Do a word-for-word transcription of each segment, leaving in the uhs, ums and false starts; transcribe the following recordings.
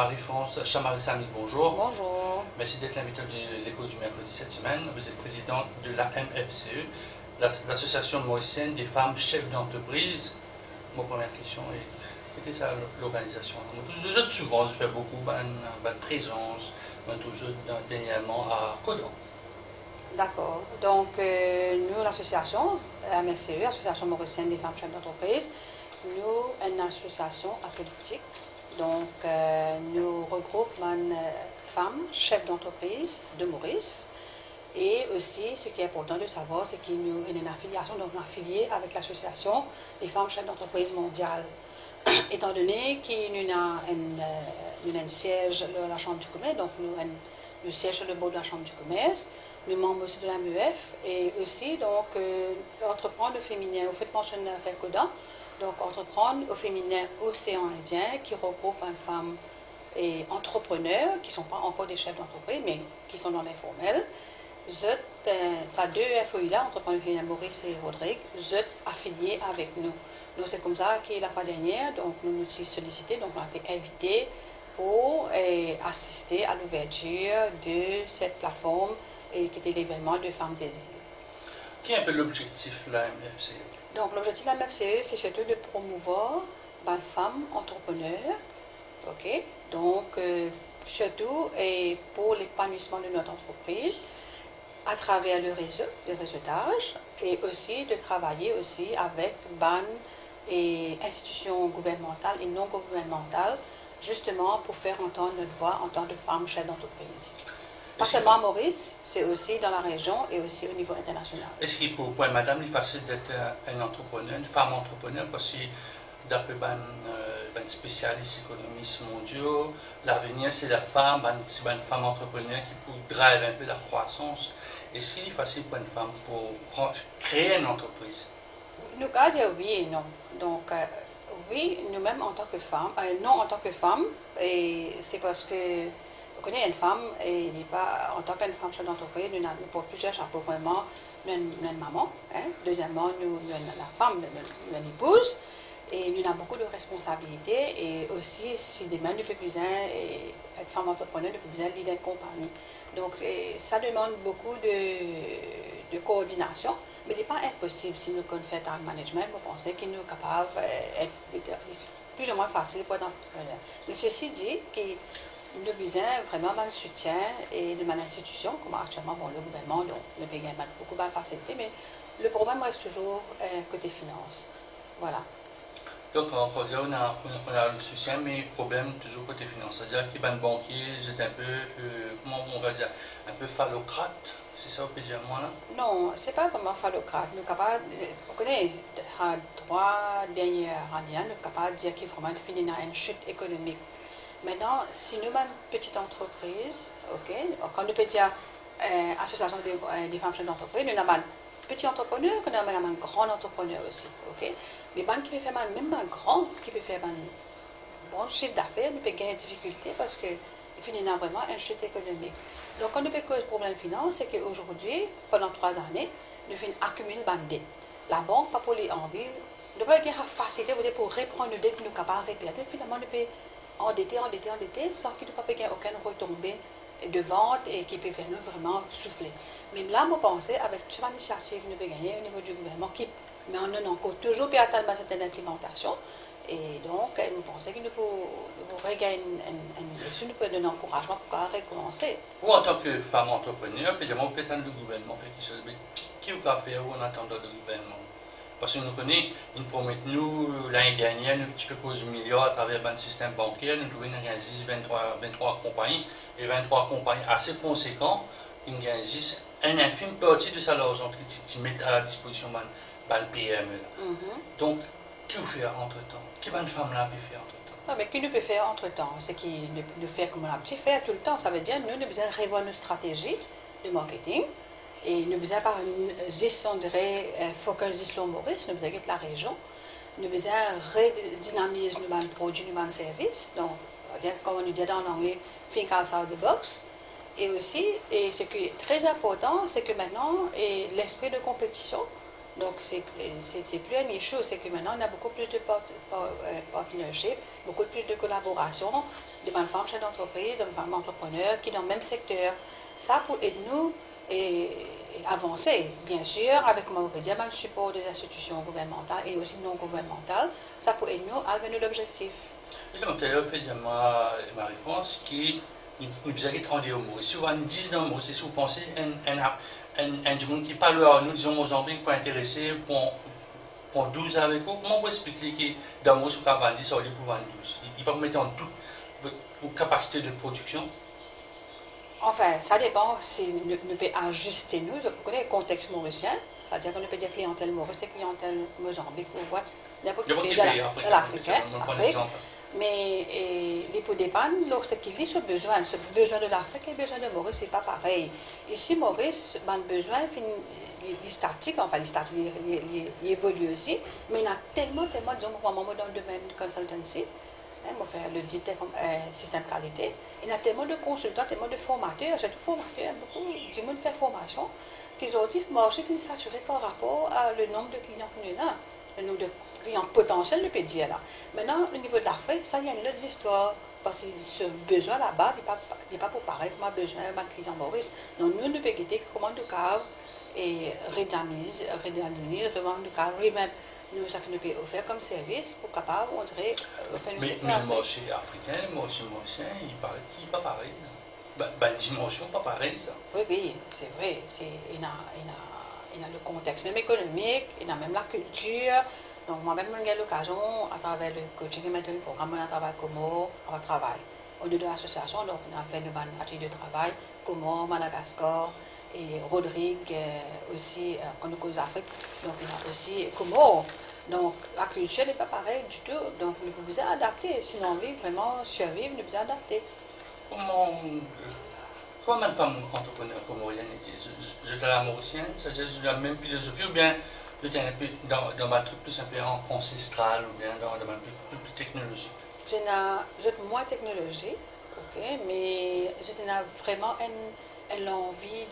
Marie-France, Chamari Samy, bonjour. Bonjour. Merci d'être l'invité de l'écho du mercredi cette semaine. Vous êtes présidente de l'A M F C E, l'association mauricienne des femmes chefs d'entreprise. Ma première question est, qu'était ça l'organisation? Vous êtes souvent, je fais beaucoup de présence, toujours dernièrement à Codon. D'accord. Donc, euh, nous, l'association, l'A M F C E, l'association mauricienne des femmes chefs d'entreprise, nous, une association apolitique. Donc, euh, nous regroupons les femmes chefs d'entreprise de Maurice. Et aussi, ce qui est important de savoir, c'est qu'il y a une affiliation, donc affiliée avec l'association des femmes chefs d'entreprise mondiale. Étant donné qu'il y a un siège de la Chambre du commerce, donc nous, le siège sur le bord de la Chambre du commerce, nous membres aussi de l'A M E F, et aussi, donc, euh, entreprendre le féminin, vous faites mention de la Coda, donc entreprendre au féminin Océan Indien, qui regroupe une femme et entrepreneurs, qui ne sont pas encore des chefs d'entreprise, mais qui sont dans l'informel. Vous êtes, euh, ça deux F O I là, entrepreneurs féminins Maurice et Rodrigue, vous êtes affiliés avec nous. Donc c'est comme ça que la fois dernière, donc nous nous sommes sollicités, donc on a été invités pour euh, assister à l'ouverture de cette plateforme et qui était l'événement de Femmes Désirées. Qui est un peu l'objectif de l'A M F C E? Donc l'objectif de l'A M F C E, c'est surtout de promouvoir les femmes entrepreneurs, ok? Donc euh, surtout et pour l'épanouissement de notre entreprise à travers le réseau, le réseautage, et aussi de travailler aussi avec ban et institutions gouvernementales et non gouvernementales, justement pour faire entendre notre voix en tant que femmes chefs d'entreprise. Pas seulement à Maurice, c'est aussi dans la région et aussi au niveau international. Est-ce qu'il pour, pour madame, il est facile d'être un entrepreneur, une femme entrepreneur, parce que d'après les spécialistes économistes mondiaux, l'avenir c'est la femme, c'est une femme entrepreneur qui peut drive un peu la croissance. Est-ce qu'il est facile pour une femme pour créer une entreprise? Nous avons dit oui et non. Donc, euh, oui, nous-mêmes en tant que femmes, euh, non en tant que femmes, et c'est parce que vous connaissez une femme, et n'est pas en tant qu'une femme chef d'entreprise, nous avons pour plusieurs chapeaux, vraiment, nous avons une maman, hein. Deuxièmement, nous avons la femme, nous avons une épouse, et nous avons beaucoup de responsabilités, et aussi, si demain nous pouvons plus être femme entrepreneur, nous pouvons plus leader de compagnie. Donc, et, ça demande beaucoup de, de coordination, mais ce n'est pas impossible si nous fait un management, vous pensez que nous sommes capables d'être plus ou moins facile pour être entrepreneur. Mais ceci dit, que nous avons besoin vraiment de soutien et de mon institution, comme actuellement bon, le gouvernement, donc, le pays a beaucoup de facilité, mais le problème reste toujours euh, côté finance. Voilà. Donc, on peut dire qu'on a, on a le soutien, mais le problème toujours côté finance. C'est-à-dire que les banquiers, c'est un peu, euh, comment on va dire, un peu phallocrate. C'est ça, on peut dire, moi, là? Non, ce n'est pas vraiment phallocrate. Nous sommes capables, vous connaissez, dans trois dernières années, nous sommes capables de dire qu'il faut vraiment finir dans une chute économique. Maintenant, si nous avons une petite entreprise, ok, quand nous peut dire euh, association des, euh, des femmes chefs d'entreprise, nous avons un petit entrepreneur, nous avons un grand entrepreneur aussi, ok. Mais ben qui peut faire même un grand, qui peut faire un bon chiffre d'affaires, nous peut gagner des difficultés parce que il finit dans vraiment une chute économique. Donc, quand nous peut cause problème de finance, c'est qu'aujourd'hui, pendant trois années, nous faisons accumuler des dettes. La banque, pas pour les envies, nous pas avoir facilité pour reprendre nos dettes, nous sommes capables de répéter. Finalement, nous pouvons endetter, endetter, endetter, sans qu'il ne peut pas gagner aucune retombée de vente et qui peut faire nous vraiment souffler. Même là, je pense, avec toute l'initiative que nous pouvons gagner au niveau du gouvernement, qui mais on a encore toujours pu atteindre cette implémentation. Et donc, nous pensons que nous pouvons regagner une nous pouvons donner un encouragement pour recommencer. Vous, en tant que femme entrepreneur, peut-être peut-être le gouvernement fait quelque chose, mais qui vous a fait en attendant le gouvernement? Parce que nous connaissons, ils promettent nous, l'année dernière, nous petit peu cause milliards à travers le système bancaire, nous trouvons vingt-trois, vingt-trois compagnies, et vingt-trois compagnies assez conséquentes, qui gagnent un infime partie de ça l'argent qui mettent à la disposition de la P M E. Mm-hmm. Donc, qui vous fait entre-temps? Qui va une femme là peut faire entre-temps? Non, mais qui nous peut faire entre-temps? C'est qui nous fait comme on a petit fait tout le temps. Ça veut dire que nous avons besoin de revoir nos stratégies de marketing. Et nous avons besoin par une gestion, on dirait, focus Islom Maurice, nous avons besoin de la région. Nous avons besoin de redynamiser nos produits, nos services. Donc, comme on nous dit en anglais, think outside the box. Et aussi, et ce qui est très important, c'est que maintenant, l'esprit de compétition Donc, c'est plus un issue, c'est que maintenant, on a beaucoup plus de partnership, beaucoup plus de collaboration de femmes chefs d'entreprise, de femmes entrepreneurs qui sont dans le même secteur. Ça, pour aider nous et avancer, bien sûr, avec, comment on peut dire, le support des institutions gouvernementales et aussi non gouvernementales, ça pour aider nous à atteindre l'objectif. Justement, tout à l'heure, fait Marie-France qui nous a dit trente au mot. Si vous avez dix dans le mot, c'est si vous pensez un un monde qui parle à nous, disons Mozambique, pour intéresser, pour, pour douze avec vous, comment vous expliquez que dans le mot, sur vingt dix, ça va pour vingt douze? Il va vous mettre en toute vos capacités de production? Enfin, ça dépend si nous, nous pouvons ajuster nous. Je connais le contexte mauricien, c'est-à-dire qu'on peut dire clientèle mauricienne, clientèle Mozambique ou quoi, n'importe quel pays de l'Afrique. Mais et, les pots dépendent lorsqu'il y a ce besoin, ce besoin de l'Afrique et le besoin de Maurice, c'est pas pareil. Ici, Maurice, ben, le besoin, il est statique, enfin, il est statique, il, il, il évolue aussi, mais il y a tellement, tellement, disons, dans le domaine de consultancy, hein, on fait le dit euh, système qualité, il y a tellement de consultants, tellement de formateurs, surtout formateurs, beaucoup de gens font formation, qu'ils ont dit, moi aussi, je suis saturé par rapport à le nombre de clients que nous avons, le nombre de clients potentiels, je peux dire là. Maintenant, au niveau de l'Afrique, ça, il y a une autre histoire. Parce que ce besoin là-bas n'est pas, pas pour pareil comme un besoin de client Maurice. Donc, nous, nous pouvons guider comment nous pouvons et redynamiser, redynamiser, revendre nous pouvons nous, ça que nous pouvons offrir comme service pour capable, on dirait, faire une mais, mais le marché africain, le marché mauricien, il n'est pas pareil. Ben, ben, dimension, pas pareil, ça. Oui, oui, c'est vrai. Il y a, il y a, il y a le contexte même économique, il y a même la culture. Donc, moi-même, j'ai eu l'occasion, à travers le coaching et mentoring programme, on travaille Como, on travaille. Au niveau de l'association, donc, on a fait une atelier de travail, Como, Madagascar, et Rodrigue euh, aussi, euh, quand nous sommes Afrique, donc il y a aussi Como. Donc, la culture n'est pas pareille du tout. Donc, nous pouvons nous adapter. Sinon, on veut vraiment survivre, nous pouvons adapter. Comment, comment une femme entrepreneur comorienne était? J'étais la mauricienne, c'est-à-dire la même philosophie ou bien j'étais un peu dans, dans un truc plus un peu ancestral ou bien dans, dans un peu plus, plus technologique? J'ai moins technologie, ok, mais j'ai vraiment une, une envie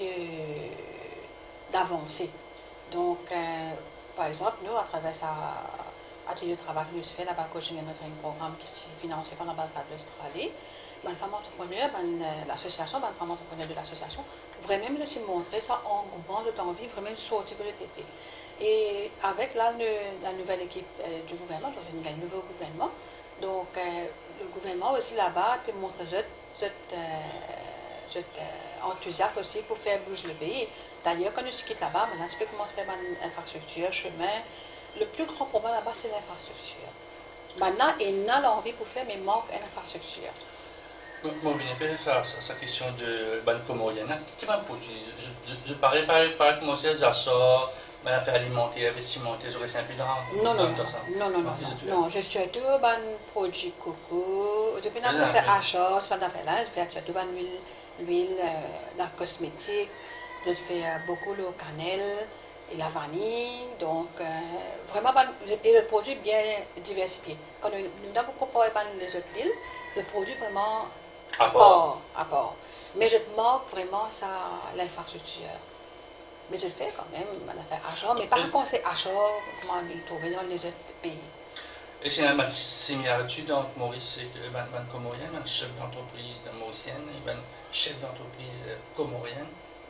d'avancer. Donc, euh, par exemple, nous, à travers ça, atelier de travail que nous faisons là-bas, coaching et mentoring programme qui est financé par l'ambassade de l'Australie, une femme entrepreneur, l'association, une femme entrepreneur de l'association, vraiment nous aussi montrer ça en groupant de envie, vraiment de sortir de l'été. Et avec là, le, la nouvelle équipe euh, du gouvernement, donc il y a un nouveau gouvernement, donc euh, le gouvernement aussi là-bas peut montrer cet euh, euh, enthousiasme aussi pour faire bouger le pays. D'ailleurs, quand nous quittons là-bas, maintenant, tu peux commencer à faire une infrastructure, chemin. Le plus grand problème là-bas, c'est l'infrastructure. Maintenant, il a l'envie pour faire, mais il manque une infrastructure. Moi, je viens de sa question de ban comorienne. Qui m'a produit? Je, je, je parlais par commencer à ça, mais faire alimentaire, vestimentaire, j'aurais simple dans non, non, dans ça. Non, non, non, non, non, je suis tout ban produit coco. Je peux pas faire achat, c'est pas faire là, je fais tout ban l'huile, l'huile, la cosmétique. Je fais beaucoup le cannelle et la vanille, donc euh, vraiment, et le produit bien diversifié. Quand nous, nous avons beaucoup parlé les autres îles, le produit vraiment à part, à part. Mais je manque vraiment ça, l'infrastructure. Mais je le fais quand même, on a fait achat, mais par contre c'est achat, comment le trouver dans les autres pays. Et c'est une similarité entre Maurice et le comorien, un chef d'entreprise mauricienne et un chef d'entreprise comorienne.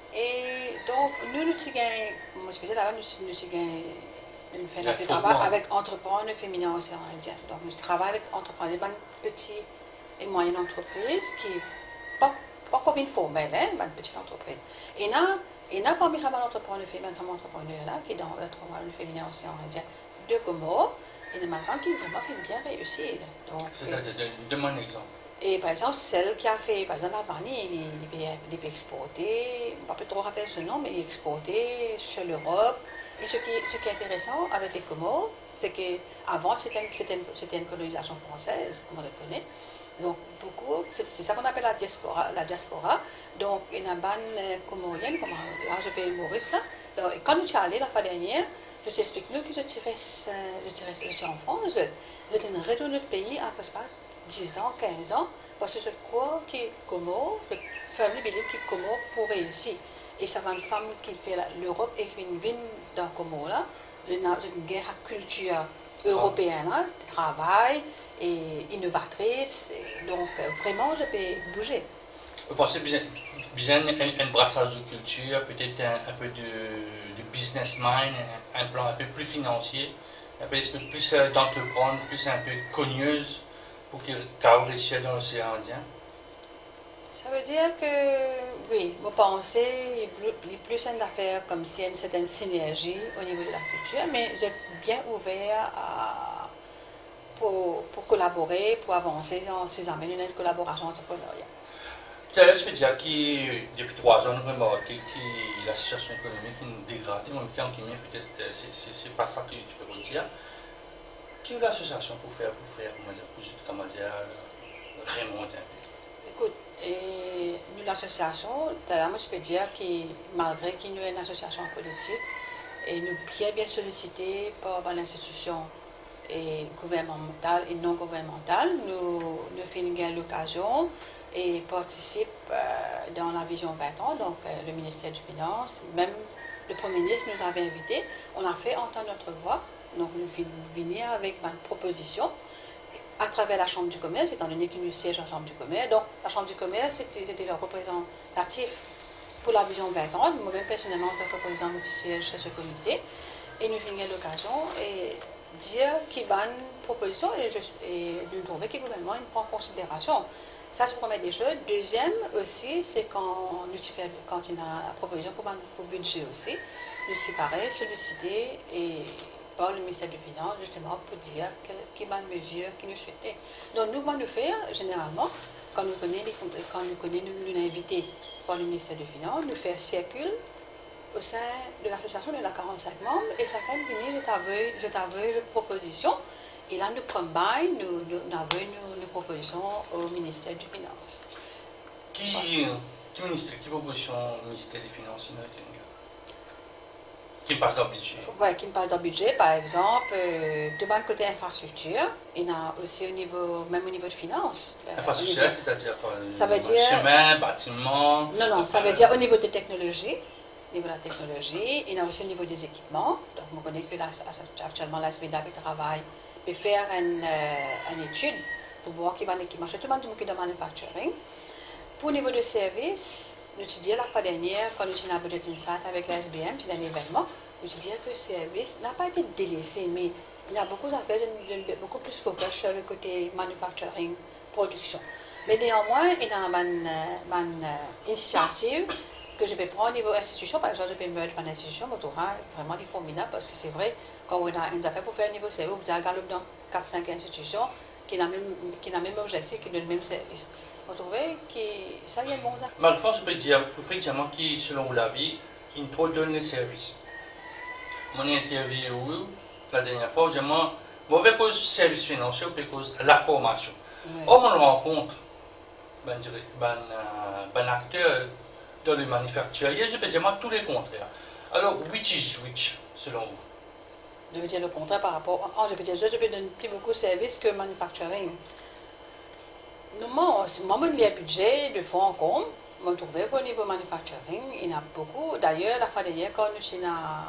Et donc, nous, nous avons, moi je faisais là-bas, nous, nous avons une fait notre travail avec entrepreneurs féminins océan Indien. Donc, nous travaillons avec entrepreneurs, des petites et moyennes entreprises qui, pas, pas comme une formelle, hein, une petite entreprise. Et là, et là, parmi les entrepreneurs féminins, les entrepreneurs là, qui sont dans l'entrepreneuriat féminin océan Indien de Comores, et des femmes qui vraiment fait bien réussir. C'est-à-dire, donne-moi un exemple. Et par exemple, celle qui a fait, par exemple, la vanille, il peut exporter, je ne peux pas trop rappeler ce nom, mais il est exporté sur l'Europe. Et ce qui, ce qui est intéressant avec les Comores, c'est qu'avant, c'était une, une colonisation française, comme on le connaît. Donc, beaucoup, c'est ça qu'on appelle la diaspora. La diaspora. Donc, il y a une bande comorienne, comme là, je paye le Maurice, là. Donc, quand nous sommes allés la fois dernière, je t'explique nous que je tirais, je tirais, je suis en France, je suis retourné notre pays à presque dix ans, quinze ans, parce que je crois que Comores, je famille believe que Comores pour réussir. Et ça va une femme qui fait l'Europe et qui vient dans Comore là, une culture européenne, hein, travail et innovatrice. Et donc vraiment, je peux bouger. Vous pensez bien, bien un, un brassage de culture, peut-être un, un peu de, de business mind, un, un plan un peu plus financier, un peu plus d'entreprendre, plus un peu cogneuse pour qu'il réussisse dans l'océan Indien? Ça veut dire que, oui, vous pensez, il est plus une affaire comme s'il y a une certaine synergie au niveau de la culture, mais j'ai bien ouvert à, pour, pour collaborer, pour avancer dans ces amènes une collaboration entrepreneuriale. Tu as je veux dire que depuis trois ans, nous remarquons que la situation économique est dégradée, en même temps, peut-être, c'est pas ça que tu peux dire. Quelle est l'association pour faire, pour faire, comment dire, pour, comment dire, remonter un peu? Écoute, et nous, l'association, moi je peux dire que malgré qu'il y ait une association politique, et nous bien bien sollicité par l'institution gouvernementale et non gouvernementale, nous, nous faisons l'occasion et participent euh, dans la vision vingt ans, donc euh, le ministère des Finances, même le Premier ministre nous avait invités, on a fait entendre notre voix, donc nous venir avec une proposition à travers la Chambre du commerce, étant donné qu'il y a un siège en Chambre du commerce. Donc la Chambre du commerce, c'était le représentatif pour la vision vingt ans. Moi-même, personnellement, en tant que président, je siège chez ce comité. Et nous avons l'occasion de dire qu'il y a une proposition et, je, et de trouver que le gouvernement prend en considération. Ça, c'est pour première des choses. Deuxième aussi, c'est quand, quand il y a la proposition pour le budget aussi, nous sommes pareil, sollicités et par le ministère des Finances, justement, pour dire quelles sont les mesures qu'ils nous souhaitaient. Donc, nous, comment nous faire, généralement, quand nous connaissons, quand nous connaissons, nous, nous invités par le ministère des Finances, nous faire circule au sein de l'association de la quarante-cinq membres, et chacun vient, je t'aveugle une proposition, et là, nous combine, nous, nous, nous avons une, une proposition au ministère des Finances. Qui, qui ministère, qui proposition au ministère des Finances? Qui passe dans le budget? Oui, qui passe dans le budget, par exemple, euh, de bon côté infrastructure, il y a aussi au niveau, même au niveau de finances. Infrastructure, c'est-à-dire quoi? Ça veut dire... Chemin, bâtiment... Non, non, ça veut dire au niveau de technologie, au niveau de la technologie, il y a aussi au niveau des équipements. Donc, on connaît que là, actuellement, la S V D A P travaille, peut faire une, euh, une étude pour voir qui va l'équipement, surtout dans le monde de manufacturing. Pour le niveau de service, nous te disons la fois dernière, quand nous avons Budget Insight avec la S B M, c'est un événement, nous te disons que le service n'a pas été délaissé, mais il y a beaucoup d'affaires, beaucoup plus focus sur le côté manufacturing, production. Mais néanmoins, il y a une, une initiative que je vais prendre au niveau institution. Par exemple, je peux merger une institution, mais vraiment des formidables, parce que c'est vrai, quand on a une affaire pour faire au niveau service, vous avez dans quatre cinq institutions qui ont le même objectif, qui ont le même service. Vous trouvez que ça vient de bon ça? Mais le fond, je peux dire, effectivement, qui, selon la vie, il trop donne les services. Mon interview, la dernière fois, je dis, moi, mauvais cause service financier, ou cause la formation. Oui. Or, on rencontre ben, ben, ben acteur dans le manufacturier, je peux dire, moi, tous les contraires. Alors, which is which, selon vous? Je veux dire le contraire par rapport. Oh, je peux dire, je peux donner plus beaucoup de services que manufacturing. Nous, moi, moi, le budget de fonds en compte, on trouve au niveau manufacturing, il y en a beaucoup. D'ailleurs, la fois dernière, quand nous sommes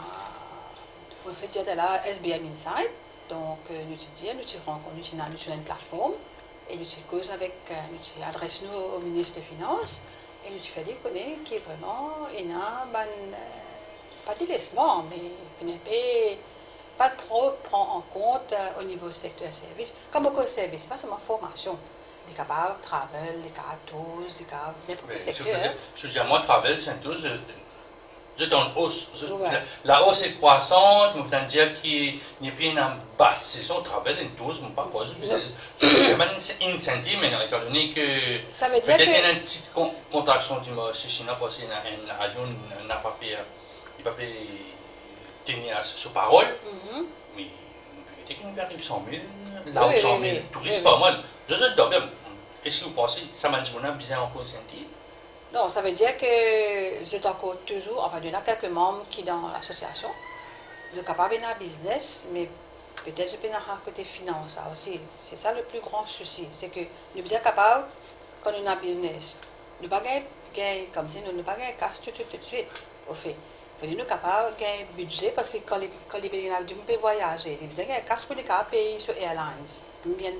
on fait dire la S B M Insight, donc nous disons, nous sommes sur une plateforme et nous causons avec, nous adressons au ministre des Finances et nous faisons dire qu'il y a vraiment, il y a pas de délaissement, mais il n'y a pas trop prend en compte au niveau du secteur service. Comme beaucoup de services, pas seulement formation. Des capables, travel, des capables, des capables, n'importe quel secteur. Je veux dire, moi, travel, c'est tout, je, je suis en hausse. Je, ouais. la, la hausse est croissante, mais on dire qu'il n'y a pas une basse saison, travel, une tous, mais pas quoi. Je n'ai pas une incentive, mais étant donné que. Ça veut dire que. Peut-être qu'il y a une petite contraction du marché chinois parce qu'il y a un avion qui n'a pas fait. Il n'a pas fait tenir sur parole. Mm -hmm. Mais peut-être qu'il arrive cent mille, là où cent mille touristes par mois. Est-ce que vous pensez que ça m'a dit qu'on a besoin encore incentive? Non, ça veut dire que je suis encore toujours, enfin, il y a quelques membres qui dans l'association, le capable d'un business, mais peut-être je peux avoir un côté finance aussi. C'est ça le plus grand souci, c'est que nous sommes capables, quand on a un business, nous ne pas comme si nous ne pas casse tout, tout, tout de suite, au fait. Nous sommes capables de budget parce que quand les quand les pays peuvent voyager, ils disent que casse pour les cas pays sur Airlines, il y a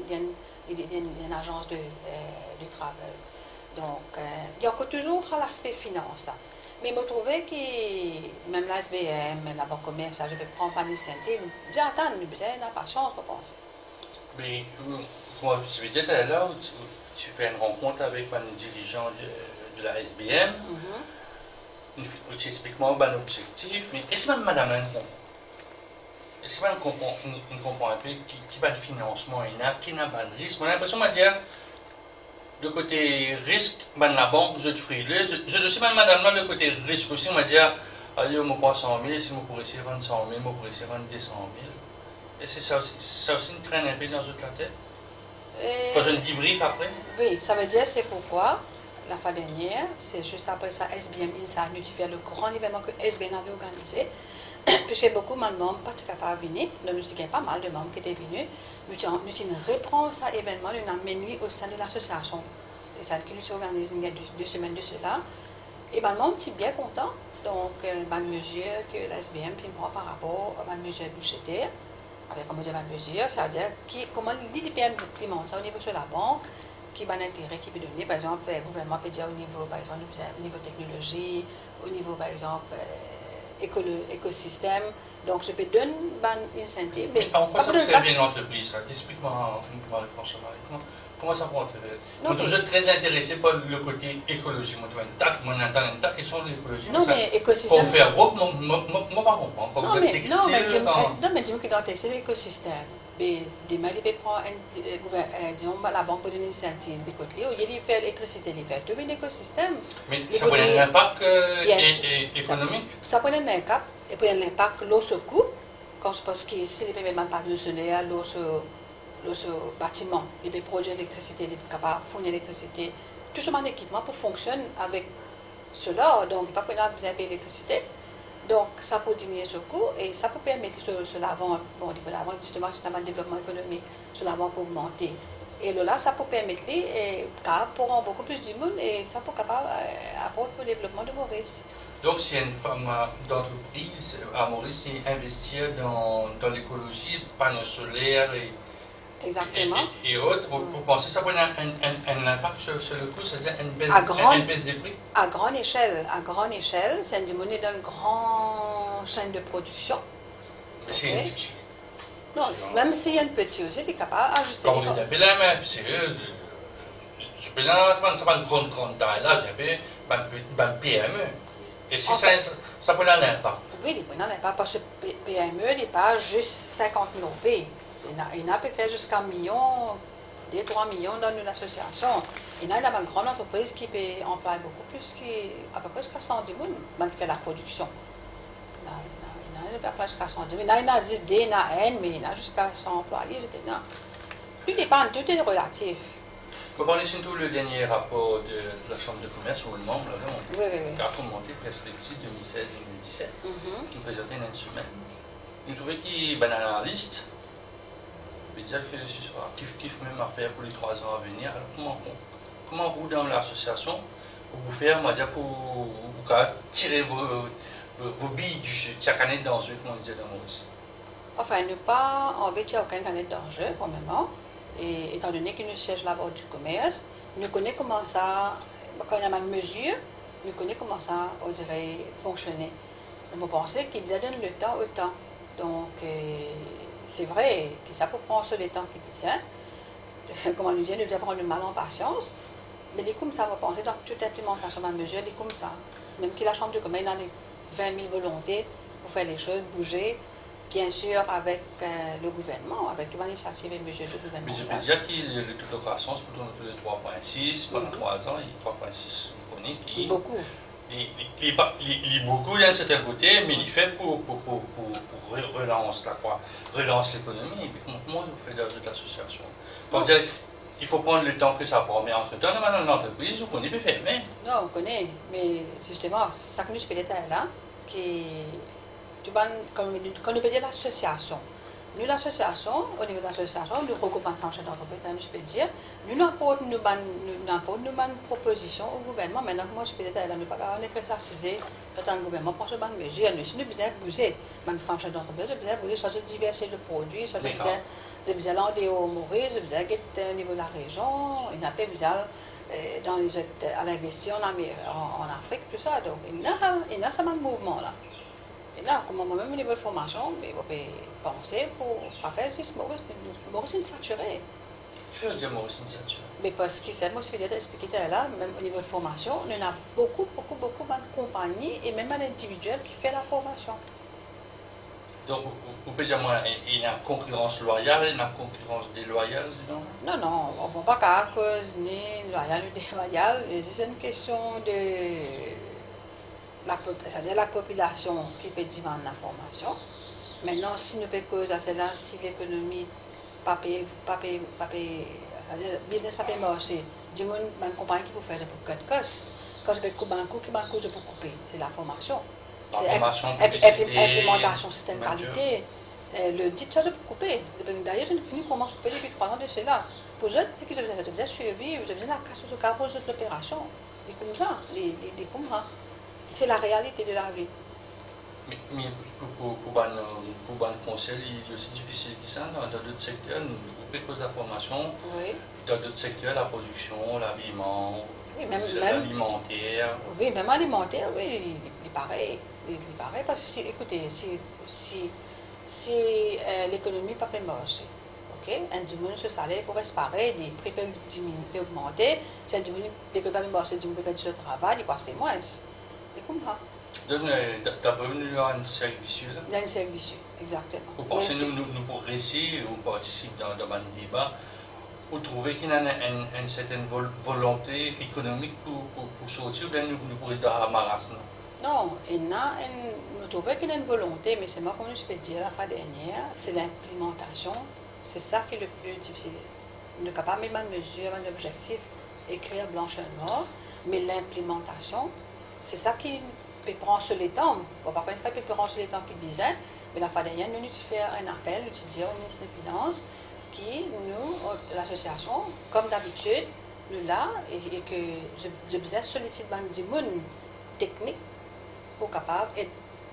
une agence de, euh, de travail. Donc, euh, il y a toujours l'aspect finance là. Mais je trouve que même la S B M, la banque commerciale, je vais prendre pas mes santé, j'ai attendu, j'ai patience pour penser. Mais, moi, je veux dire, là où tu, tu fais une rencontre avec un dirigeant de, de la S B M, mm-hmm. tu expliques moi un objectif, mais est-ce que même madame elle comprend? Est-ce que elle comprend, elle comprend un peu qui, qui va le financement, il y a, qui n'a pas de risque? J'ai l'impression de dire, le côté risque, ben, la banque, je te frileux. Je, je sais même madame là, le côté risque aussi, on va dire, allez, on me prend cent mille, si on pourrait essayer de vendre cent mille, on pourrait essayer de vendre deux cent mille. Et c'est ça aussi, ça aussi une traîne un peu dans toute la tête. Et... Quand je le débrief après. Oui, ça veut dire c'est pourquoi, la fois dernière, c'est juste après ça, S B M Insight notifié le grand événement que S B M avait organisé. Puisque beaucoup de membres ne sont pas venus, donc nous avons pas mal de membres qui étaient venus. Nous avons une réponse à l'événement, nous avons mené au sein de l'association. Et ça qui nous a organisé il y a deux, deux semaines de cela. Et ben, le monde est bien content. Donc, euh, ben, mesure que la S B M prend par rapport à une mesure budgétaire, avec comment dire une mesure, c'est-à-dire qui, comment l'I P M implémente ça au niveau de la banque, qui va l'intérêt qui peut donner, par exemple, le gouvernement peut dire au niveau, par exemple, au niveau technologie, au niveau, par exemple, euh, éco écosystème. Donc, je peux donner une incentive. Mais, mais en quoi ça vous sert bien l'entreprise? Explique-moi franchement. Comment, comment ça peut entrer? Je suis toujours très intéressé par le côté écologique. Moi, je entends une tac question de l'écologie. Non, mais écosystème. Pour faire gros, moi, je ne comprends pas. Non, mais non, mais dis-moi que dans l'écosystème, des mal, il prend disons, la banque pour donner une incentive de côté, il fait l'électricité, il fait tout l'écosystème. Mais ça peut avoir un impact économique? Ça peut avoir un impact. Et puis l'impact, l'eau se coupe, parce que si les événements pas de solaire, l'eau se, l'eau se bâtiment, il peut produire l'électricité, il est capable de fournir l'électricité. Tout ce mon équipement pour fonctionner avec cela, donc il n'y a pas besoin de l'électricité. Donc ça peut diminuer ce coût et ça peut permettre ce, ce lavant, bon, l'avant justement, c'est un développement économique, ce lavant peut augmenter. Et là, ça peut permettre, et pour beaucoup plus de monde, et ça peut capable apporter le développement de Maurice. Donc, si une femme d'entreprise à Maurice qui investit dans, dans l'écologie, panneaux solaires et, Exactement. et, et, et autres, vous, vous pensez que ça peut avoir un, un, un impact sur, sur le coût, c'est-à-dire une baisse, grande, une baisse des prix? À grande échelle, à grande échelle, c'est une diminution d'une grande chaîne de production. Mais c'est okay. Une petite. Non, même s'il y a une petite aussi, tu es capable d'ajuster. Quand on est appelé la même sérieuse, je peux là, c'est pas une grande grande taille là, j'ai un P M E. Et si ça, ça peut avoir un impact? Oui, il peut avoir un impact parce que P M E n'est pas juste cinquante mille euros. Il y a peut-être jusqu'à un million, deux trois millions dans une association. Il y a une grande entreprise qui peut employer beaucoup plus, qui, à peu près jusqu'à cent dix mille qui fait la production. Il y a pas jusqu'à cent dix mille. Il y a juste des, il y a N, mais il y a jusqu'à cent employés. Tout dépend, tout est relatif. Vous parlez surtout le dernier rapport de la Chambre de commerce ou le membre, là, on oui, oui, oui. a remonté perspective deux mille seize deux mille dix-sept, mm-hmm. qui présentait une semaine. Nous trouvons qu'il y a une analyste, il dire que ce sera kiff kiff même à faire pour les trois ans à venir. Alors comment, comment vous dans l'association, pour vous faire, on va dire, pour, pour tirer vos, vos, vos billes du jeu, tirer canette dans le jeu, comme on disait dans Maurice? Enfin, nous pas envie de tirer aucune canette dans le jeu, pour le moment. Et étant donné que nous cherchons la Banque du commerce, nous connaissons comment ça, quand il y a une mesure, nous connaissons comment ça on dirait, fonctionner. Nous pensons qu'il donne le temps au temps. Donc, euh, c'est vrai que ça peut prendre sur le temps qui est bien. Comme on nous dit, nous devons prendre le mal en patience. Mais les comme ça, on va penser dans toute implémentation de la mesure, les comme ça. Même que la Chambre du commerce, il y a vingt mille volontés pour faire les choses, bouger. Bien sûr, avec euh, le gouvernement, avec l'initiative et mesures du gouvernement. Mais je peux dire que le taux de croissance pour le trois virgule six pendant trois ans, il est trois virgule six. Il beaucoup. Il est beaucoup d'un certain côté, mais il fait pour, pour, pour, pour, pour relance, là, quoi. Relance l'économie. Comment vous faites dans cette association? Donc, il faut prendre le temps que ça prend. Mais entre-temps, dans l'entreprise, vous connaissez faire, mais... Non, on connaît. Mais justement, c'est ça que nous sommes là, qui... Quand on peut dire l'association, nous, l'association, au niveau de l'association, nous regroupons les femmes chefs d'entreprise, je peux dire, nous apportons nous une proposition au gouvernement. Maintenant, moi, je peux dire, nous ne pouvons pas exercer dans le gouvernement pour ce genre de mesures. Nous, si nous besoin bouger, les femmes chefs d'entreprise, nous besoin bouger, changer diversité de produits, changer besoin de besoin d'aller au Maurice, besoin au niveau de la région, il n'y a pas besoin dans les autres, à l'investir en, en, en Afrique, tout ça. Donc, il y a, il y a ce mouvement là. Et là, comme moi-même au niveau de formation, mais on peut penser pour ne pas faire juste Maurice. Maurice est saturé. Tu veux dire Maurice est saturé? Mais parce que c'est moi qui vais expliquer là, même au niveau de formation, on a beaucoup, beaucoup, beaucoup de compagnies et même d'individuels qui font la formation. Donc, vous pouvez dire, moi, il y a une concurrence loyale, il y a une concurrence déloyale, non? Non, non, on ne va pas qu'à cause ni loyale ou déloyale. C'est une question de la, c'est-à-dire la population qui peut demander la formation. Maintenant, si nous pouvons causer c'est là, si l'économie pas paye, pas paye, pas paye, c'est-à-dire business pas paye marché, dis moi une compagnie qui peut faire pour quatre costes. Quand je vais couper un coup, qui m'a je peux couper, c'est la formation. Implémentation système qualité. Le dit, ça je peux couper. D'ailleurs, je finis comment je couper depuis trois ans de cela. Pour eux, c'est qu'ils ont besoin de suivi, ils ont besoin de la casse sur le carreau de l'opération. Et comme ça, les, les, les comme ça. C'est la réalité de la vie. Mais, mais pour, pour, pour, pour, pour le conseil, il est aussi difficile que ça. Dans d'autres secteurs, nous pouvons la formation. Oui. Dans d'autres secteurs, la production, l'habillement, oui, même, l'alimentaire. Oui, même alimentaire, oui, il est pareil. Il est pareil parce que, si, écoutez, si, si, si euh, l'économie n'est pas marcher, ok, un diminue ce salaire pour rester pareil, les prix peuvent diminuer, peuvent augmenter. Si un diminue, dès que le pas marcher, diminue peut sur le travail, il passe moins. Et comme ça. Donc, d'abord, il y a un cercle vicieux là? Il y a un cercle vicieux, exactement. Vous pensez que nous, nous, nous pour réussir, ou participer dans, dans un débat, vous trouvez qu'il y a une, une, une certaine vol volonté économique pour, pour, pour sortir, ou bien nous, nous pourrions dans la marasse? Non, il y a une, nous trouvons qu'il y a une volonté, mais c'est moi, comme je peux dire la fois dernière, c'est l'implémentation. C'est ça qui est le plus difficile. On est capable de mettre une mesure, un objectif, écrire blanche et noir, mais l'implémentation, c'est ça qui peut prendre sur les temps. On va pas peut prendre sur les temps qui bizarre, mais la fois dernière, nous avons fait un appel, nous avons dit au ministre des Finances, qui, nous, l'association, comme d'habitude, nous là, et, et que je, je besoin solliciter des gens techniques pour capable aider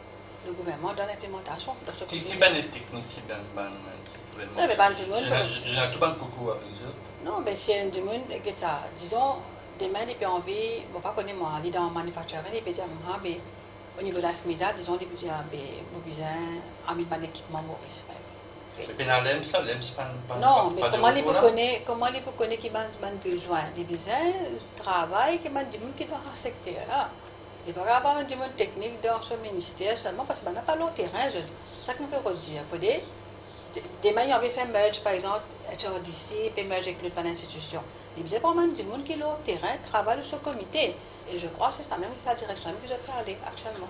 le gouvernement dans l'implémentation de ce Qui est les techniques qui est le gouvernement? Non, mais pas du monde. Je n'ai pas beaucoup avec eux. Non, mais c'est un du monde qui ça. Disons, demain, il peut envie, je ne sais pas connaître moi, il est dans le manufacturing, il peut dire, ah, ben, au niveau de la SMIDA, disons, il peut dire, ben, nous avons besoin d'un équipement Maurice. C'est bien à l'E M S, l'E M S pas non, mais comment il peut connaître, comment il peut connaître qu'il a besoin, il a besoin de travail, qu'il a des gens qui sont dans ce secteur là. Il ne peut pas avoir des gens techniques dans ce ministère seulement parce qu'on n'a pas le terrain. C'est ça que nous pouvons dire. Il faut des demain, il y avait fait merge, par exemple, d'ici, et merge avec l'autre institution. Il y a vraiment des gens qui ont le terrain, travaillent sur ce comité. Et je crois que c'est ça même, sa direction que je parle actuellement.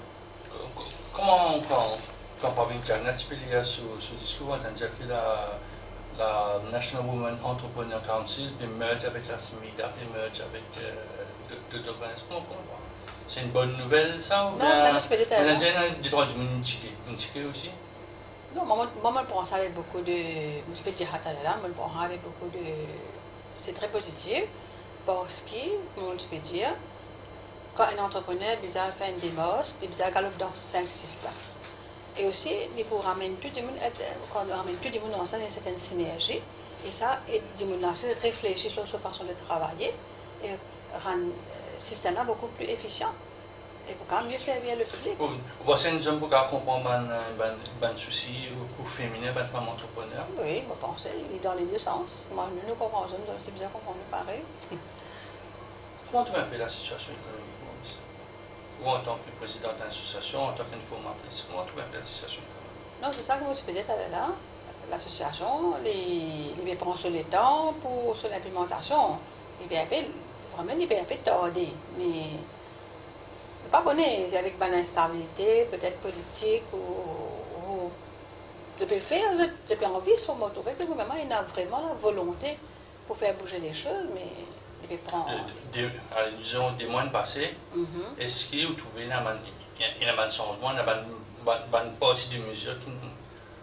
Comment on prend quand on parle d'un petit peu sur ce discours, on a dit que la, la National Women Entrepreneur Council peut merge avec la SMIDA, peut merge avec euh, d'autres organisations. C'est une bonne nouvelle, ça? Ou non, ça ne se peut pas. On a déjà des droits du monde ticket aussi? Non, moi, moi, je pense avec beaucoup de. Je fais dire là, je pense avec beaucoup de. C'est très positif parce que, je peux dire, quand un entrepreneur bizarre fait une démarche, il bizarre galope dans cinq six places. Et aussi, il faut ramener tout le monde, quand on ramène tout le monde ensemble, il y a une certaine synergie. Et ça, aide le monde à réfléchir sur sa façon de travailler et rendre le système beaucoup plus efficient. Et pour quand mieux servir le public. Vous pensez que nous avons comprendre les soucis pour féminin, les femmes entrepreneurs? Oui, je pense il est dans les deux sens. Moi, nous nous comprenons, c'est bien comprendre pareil. Comment tu m'appelles la situation économique? Ou en tant que président d'une association, en tant qu'informatrice, comment tu m'appelles la situation économique? Non, c'est ça que je peux dire là. L'association, les, les prend sur le temps pour sur l'implémentation. Les B A P, vraiment les B A P tardé, mais je ne pas connaître avec une instabilité, peut-être politique ou, ou de faire, de envie sur mon tour. Le gouvernement il a vraiment la volonté pour faire bouger les choses, mais il peut prendre. De, de, alors, disons des mois passés, mm-hmm. Est-ce que vous trouvez qu'il y a un changement, il y a une partie de mesures qui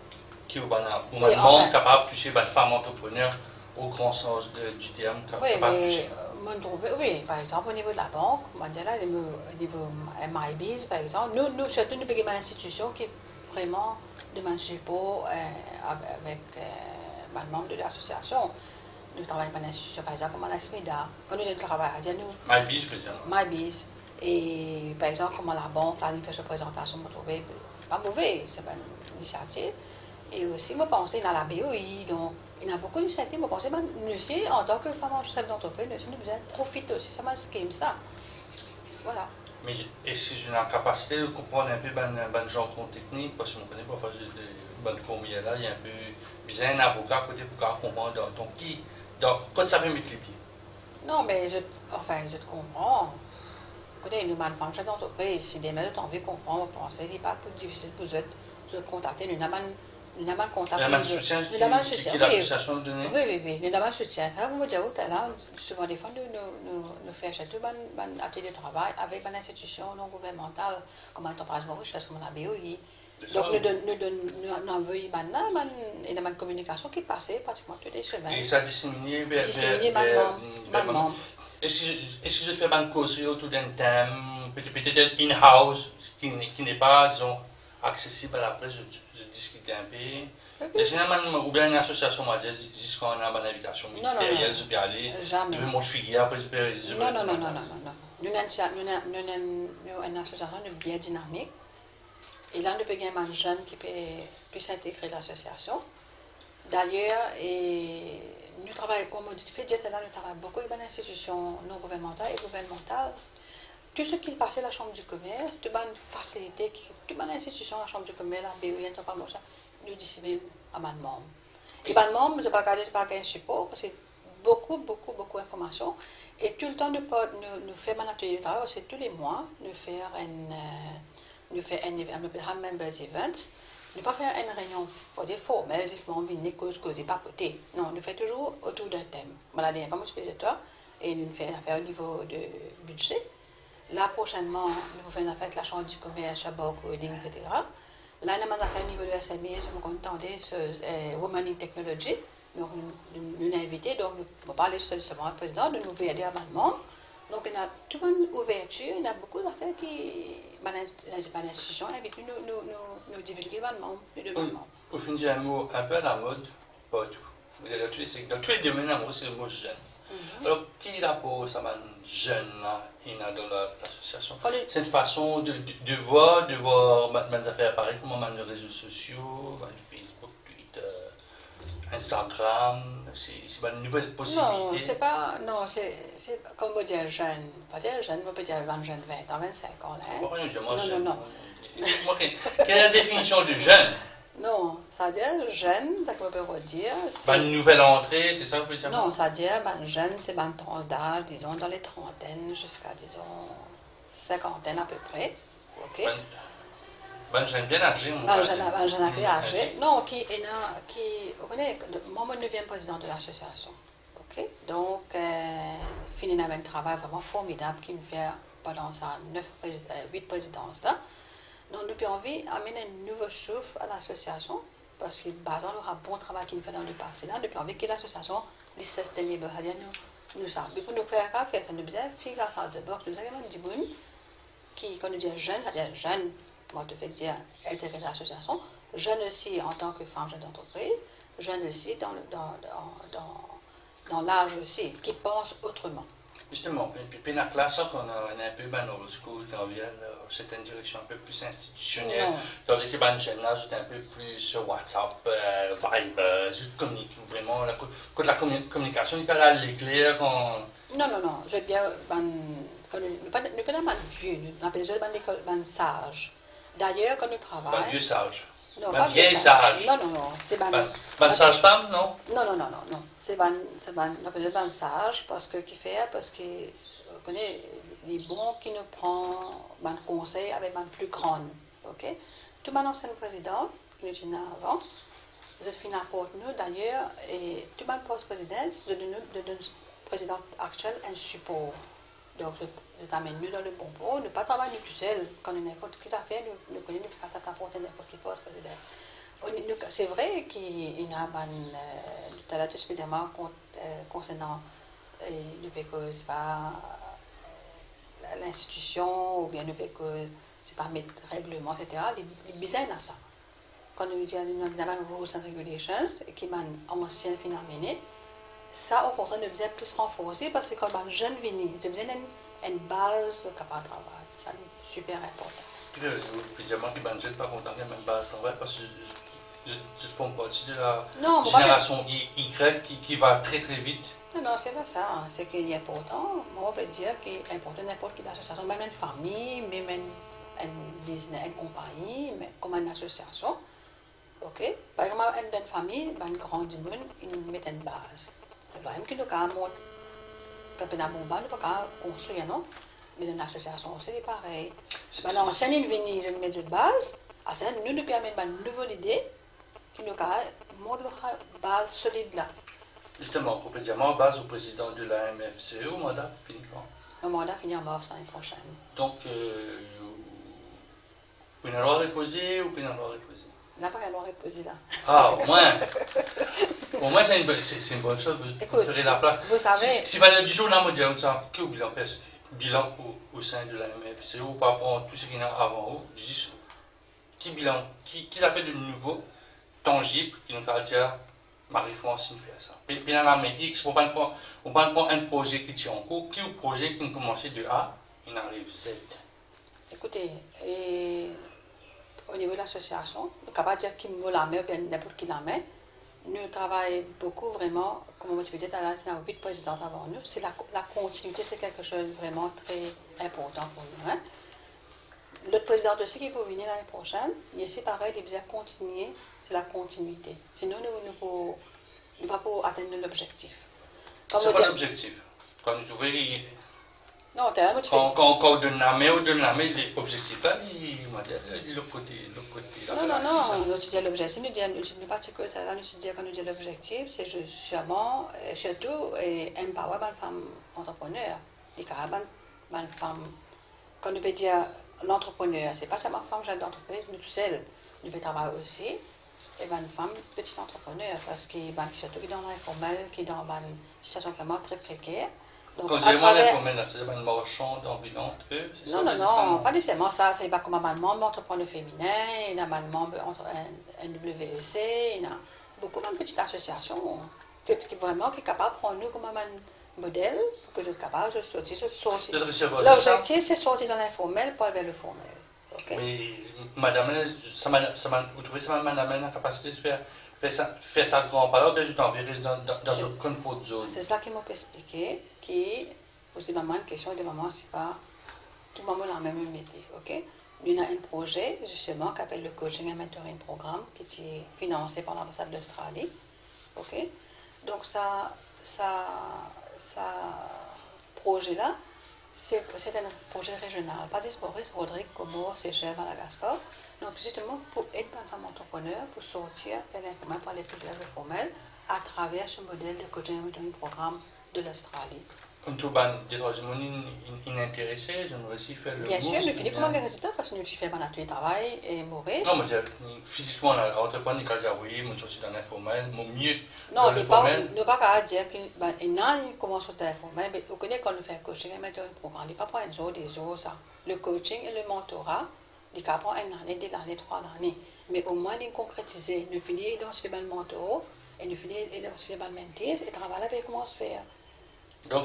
qui est vraiment Oui, enfin, capable de toucher une femme entrepreneur au grand sens de, du terme. Oui, mais euh, trouve, oui, par exemple, au niveau de la banque, moi, là, au niveau, au niveau MyBiz, par exemple, nous, nous surtout, nous avons une institution qui est vraiment de support euh, avec euh, le membre de l'association. Nous travaillons dans une institution, par exemple, comme la SMIDA. Quand nous travaillons à nous. MyBiz, par exemple. MyBiz. Et par exemple, comme la banque, là, nous faisons une présentation, vous trouvez pas mauvais, c'est une initiative. Et aussi, je pense dans la B O I, donc il y a beaucoup d'initiatives, je pense que nous aussi, en tant que femme chef d'entreprise, nous aussi, nous devons profiter aussi, ça m'a schème ça. Voilà. Mais est-ce que j'ai la capacité de comprendre un peu le jargon technique, parce que je connais pas faire de bonnes formules là, il y a un peu besoin d'un avocat côté pour comprendre donc qui, donc quand ça peut mettre les pieds. Non, mais je, enfin, je te comprends. Écoutez, nous, une femme chef d'entreprise, si des mères ont envie de comprendre, vous pensez, il n'est pas plus difficile pour vous de contacter, nous n'avons Nous avons contact. Nous avons soutien qui est l'association de données. Oui, oui, oui. Nous avons soutien. Vous me dites, là, souvent des fois, nous, nous, nous faisons acheter un atelier de travail avec une institution non gouvernementale, comme l'entreprise Mauritius, comme la B O I. Donc, nous avons une communication qui passait pratiquement toutes les semaines. Et ça disséminé vers les membres. Et si je fais une cause autour d'un thème, peut-être in-house, qui n'est pas, disons, accessible à la presse, je discute un peu. Okay. Généralement, ou bien une association m'a dit jusqu'à on a une invitation ministérielle, je peux aller. Jamais. Je vais mon figuier après, je peux. Non, non, non, non, non, non. Nous avons une association bien dynamique. Et là, nous avons un jeune qui peut plus intégrer l'association. D'ailleurs, nous travaillons, comme on dit, nous travaillons beaucoup avec des institutions non gouvernementales et gouvernementales. Tout ce qui passait à la Chambre du commerce, toute une facilité, toute une institution, la Chambre du commerce, la B O I, nous dissimulons à mes membres. Et mes membres, je ne pas un support parce que beaucoup, beaucoup, beaucoup d'informations. Et tout le temps, nous, nous, nous faisons un atelier de travail, parce que tous les mois, nous faisons un, nous faisons un, un members events. Nous ne pas faire une réunion pour des formelles, justement, une cause, cause, pas côté. Non, nous faisons toujours autour d'un thème. Voilà, il n'y a pas mon spéciateur, et nous faisons affaire au niveau de budget. Là, prochainement, nous faisons affaire avec la Chambre du commerce, Chabot, Coding, et cetera. Là, nous avons affaire au niveau de S M I, nous contendons sur euh, Women in Technology. Donc, nous nous avons invité, donc nous allons parler seulement au président, de nous aider à Manement. Donc, il y a toute une ouverture, il y a beaucoup d'affaires qui, dans l'institution, invitent nous nous, nous, nous divulguer Manement, les deux Manement. Pour finir un mot un peu à la mode, pas tout. Vous êtes dans tous les, dans tous les domaines, c'est le mot jeune. Mm-hmm. Alors, qui est là pour ça, jeune là, dans l'association? C'est une façon de, de, de voir, de voir mes affaires apparaître, comment les réseaux sociaux, Facebook, Twitter, Instagram, c'est une nouvelle possibilité. Non, c'est pas, non, c'est comme on dit jeune, pas dire jeune, on peut dire vingt jeunes, vingt ans, vingt-cinq ans là. Pourquoi nous disons non, jeune? non, non. Quelle est la définition de jeune? Non, c'est-à-dire jeune, ça qu'on peut redire. Une nouvelle entrée, c'est ça que vous pouvez dire? Non, c'est-à-dire ben, jeune, c'est une tranche d'âge, disons, dans les trentaines jusqu'à, disons, cinquantaine à peu près. Ok. Ben, ben jeune bien âgé, mon ben, jeune, ben, jeune un peu âgé. Non, qui est là, qui, vous connaissez, moi, je suis le neuvième président de l'association. Ok. Donc, euh, fini avec un travail vraiment formidable qui me fait pendant ça huit présidences là. Donc, nous avons envie d'amener un nouveau souffle à l'association, parce que, basant sur un bon travail qu'il fait dans le passé, là, nous avons envie que l'association soit sustainable. C'est-à-dire, nous, nous savons, pour nous faire faire ça, nous avons fait la salle de boxe, nous avons dit, qui, quand nous disons jeune, c'est-à-dire jeune, moi, je vais dire, intégrer l'association, jeune aussi en tant que femme jeune d'entreprise, jeune aussi dans, le, dans, dans, dans, dans l'âge aussi, qui pense autrement. Justement, puis la classe qu'on a un peu dans old school quand vient, c'est une direction un peu plus institutionnelle. Tandis que dans le jeune âge, c'est un peu plus sur WhatsApp, euh, Viber, je communique vraiment. La, quand la communication, il parle à l'éclair. Quand... Non, non, non. Je veux bien. Nous ne pas pas vieux, nous appelons ça sage. D'ailleurs, quand nous travaillons. Un vieux sage. Non, un vieil sage. Non, non, non. C'est ban. Ban sage femme, non? Non, non, non, non, non. C'est ban, c'est ban. On appelle ban sage parce que qui fait, parce que on connaît les bons qui nous prend ban conseil avec ban plus grande, ok? Tout mon ancien président qui nous dit avant, je finis pour nous d'ailleurs et tout mon post-présidence de nous de président actuel un support. Donc, je t'amène nous dans le bon pot, ne pas travailler tout seul. Quand on n'importe qui ça fait, nous connaissons nous qui apporter n'importe qui poste président. C'est vrai qu'il y a tout à l'heure, spécialement concernant le fait que ce n'est pas l'institution ou bien le fait que ce n'est pas mettre règlement, et cetera. Il est bizarre dans ça. Quand nous disons rules and regulations, qui est un ancien phénomène, ça, au contraire, nous devons plus renforcer parce que quand un jeune vient, nous devons une base capable de travail. Ça, c'est super important. Évidemment, les banques ne sont pas contents de même base de travail parce que je fais partie de la non, génération Y qui, qui va très très vite. Non, non, c'est pas ça. C'est qu'il est important. Moi, on peut dire qu'il est important n'importe quelle association, même une famille, même une, une business, une compagnie, mais comme une association. Ok? Par exemple, une famille, une grande monde, ils mettent une base. C'est vrai que le cas, moi, quand on a un bomba, on ne peut pas construire, non? Mais une association, c'est pareil. Maintenant, si on vient de mettre une base, nous nous permettons une nouvelle idée, qui nous a une base solide là. Justement, pour dire, moi, base au président de la M F C E, au mandat finit quand? Le mandat finit en mars l'année prochaine. Donc, euh, vous n'avez pas reposé ou vous n'avez pas reposé? On n'a pas le droit de reposer là. Ah, au moins. Au moins, c'est une, une bonne chose. Vous Écoute, ferez la place. Vous savez. Si, si valeur du jour, là, on dirait que le bilan, bilan au, au sein de la M F C E, par rapport à tout ce qu'il y a avant, juste qui bilan, qui, qui a fait de nouveau, tangible, qui nous a dit, Marie-France, il fait ça. Puis, puis dans la main X, on va prendre un projet qui tient en cours, qui est un projet qui a commencé de A, il arrive Z. Écoutez, et au niveau de l'association, on ne peut pas dire qui me la met ou bien n'importe qui la met. Nous travaillons beaucoup vraiment, comme on dit, il y a huit présidents avant nous. C'est la, la continuité, c'est quelque chose de vraiment très important pour nous. Hein. L'autre président aussi qui peut venir l'année prochaine, mais c'est pareil, il vient continuer, c'est la continuité. Sinon, nous ne pouvons pas pour atteindre l'objectif. C'est quoi l'objectif? Quand nous trouvons... Non, tu as un Quand, quand, quand on donne la main, on donne la main, l'objectif là, il est l'autre côté. Non, non, non, nous disons l'objectif, nous disons pas que ça, nous disons quand nous disons l'objectif, c'est justement, surtout, empower les femmes entrepreneurs. Les carabans, les femmes, quand nous peut dire l'entrepreneur, c'est pas seulement femme chef d'entreprise, nous tous seuls, nous pouvons travailler aussi, et ben une femme petite entrepreneur, parce que ben surtout qui dans l'informel, qui dans une situation vraiment très précaire. Donc, quand à travers... l'informel, c'est une marchande ambulante, eux, c'est non, ça? Non, non, non, pas nécessairement ça, c'est pas comme un membre entrepreneur féminin, il y a un membre N W E C, il y a beaucoup de petites associations qui vraiment qui est capable de prendre nous comme un modèle pour que je sois capable de sortir, de sortir. L'objectif, c'est sortir dans l'informel pour aller vers le formel. Okay? Mais, madame, ça m'a, vous trouvez ça, madame, la capacité de faire, faire, ça, faire ça grand pas là, de juste envirer dans, dans, dans une confort zone? C'est ça qui m'a expliqué, qui, c'est vraiment une question de maman, c'est pas tout le monde la même métier, ok? Nous avons un projet, justement, qui s'appelle le Coaching and Mentoring Programme, qui est financé par l'ambassade d'Australie, ok? Donc, ça, ça, ça projet-là, c'est un projet régional, pas des Maurice, Rodrigue, Comores, Seychelles, Madagascar. Donc, justement, pour aider les femmes entrepreneurs, pour sortir de l'informel, pour aller plus vers le formel, à travers ce modèle de Coaching and Mentoring Programme de l'Australie. Comme tout le monde est intéressé, j'aimerais aussi faire le Bien sûr, nous finissons comme un résultat parce que nous faisons un travail et Maurice. Non, mais physiquement, l'entrepreneur qui a dit oui, je suis dans l'informel, mieux non, dans l'informel. Non, ne pas qu'à dire que non, commence dans l'informel, mais vous connaissez quand on fait un coaching et mettre un programme, il n'y a pas un jour, des jours, ça. Le coaching et le mentorat, il n'y a pas une année, deux années, trois années. Mais au moins, de concrétiser, nous finissons dans ce mentorat et nous finissons dans ce mentis et travailler avec comment se faire. Donc,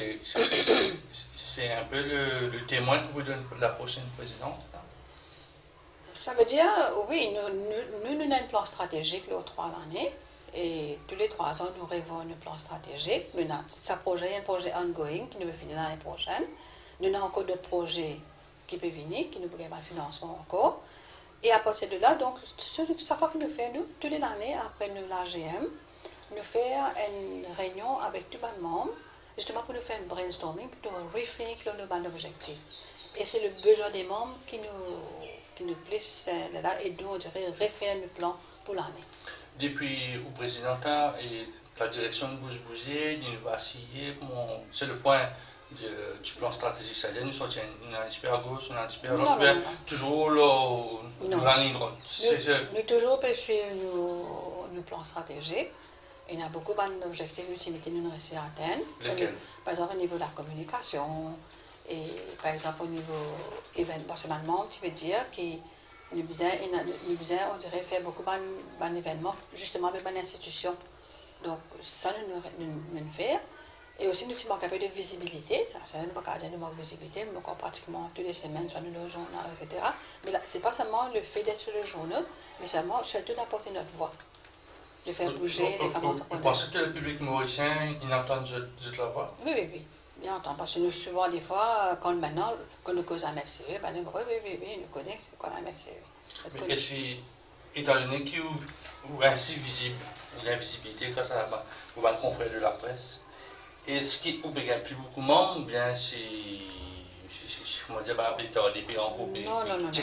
c'est un peu le, le témoin que vous donnez pour la prochaine présidente. Là. Ça veut dire, oui, nous, nous, nous avons un plan stratégique les trois années. Et tous les trois ans, nous rêvons un plan stratégique. Nous avons ce projet, un projet ongoing qui nous va finir l'année prochaine. Nous avons encore d'autres projets qui peuvent venir, qui nous peuvent avoir le financement encore. Et à partir de là, donc, chaque fois que nous faisons, nous, toutes les années, après nous, l'A G M, nous faisons une réunion avec tous les membres, justement pour nous faire un brainstorming, pour nous réfléchir le bon objectif. Et c'est le besoin des membres qui nous, qui nous plaît là, et nous, on dirait, refaire le plan pour l'année. Depuis le président et la direction de Bouche-Bousier, l'université, c'est le point du, du plan stratégique, c'est-à-dire nous sortons une un petit peu à gauche, une un petit peu à Non, droite, non, bien, non. toujours là, Non. dans la ligne droite. C'est- Nous, c'est- nous toujours suivre nos, nos plans stratégiques. Il y a beaucoup d'objectifs d'utilité que nous réussissons à atteindre. Lesquels? Par exemple, au niveau de la communication, et par exemple au niveau événementiellement, tu veux dire que nous besoin, nous besoin, on dirait, faire beaucoup d'événements justement avec une institution. Donc, ça, nous nous, nous, nous faire. Et aussi, nous manquons un peu de visibilité. Ça, nous pas dire de manque de visibilité, nous manquons pratiquement toutes les semaines, soit nous le journal, et cetera. Mais là, ce n'est pas seulement le fait d'être sur le journal, mais seulement surtout d'apporter notre voix. De faire bouger les femmes entrepreneurs. Vous pensez que le public mauricien, il entend juste la voix? Oui, oui, oui. Il entend. Parce que nous, souvent, des fois, quand maintenant, quand nous causons un F C E, ben, nous, oui, oui, oui, oui, nous connaissons c'est quoi un F C E. Mais est-ce que, étant donné qu'il est ainsi visible, il y a une visibilité grâce à la, aux confrères de la presse, est-ce qu'il y a plus beaucoup de monde ou bien c'est. Comment dire, des pays en groupe? Non, non, non.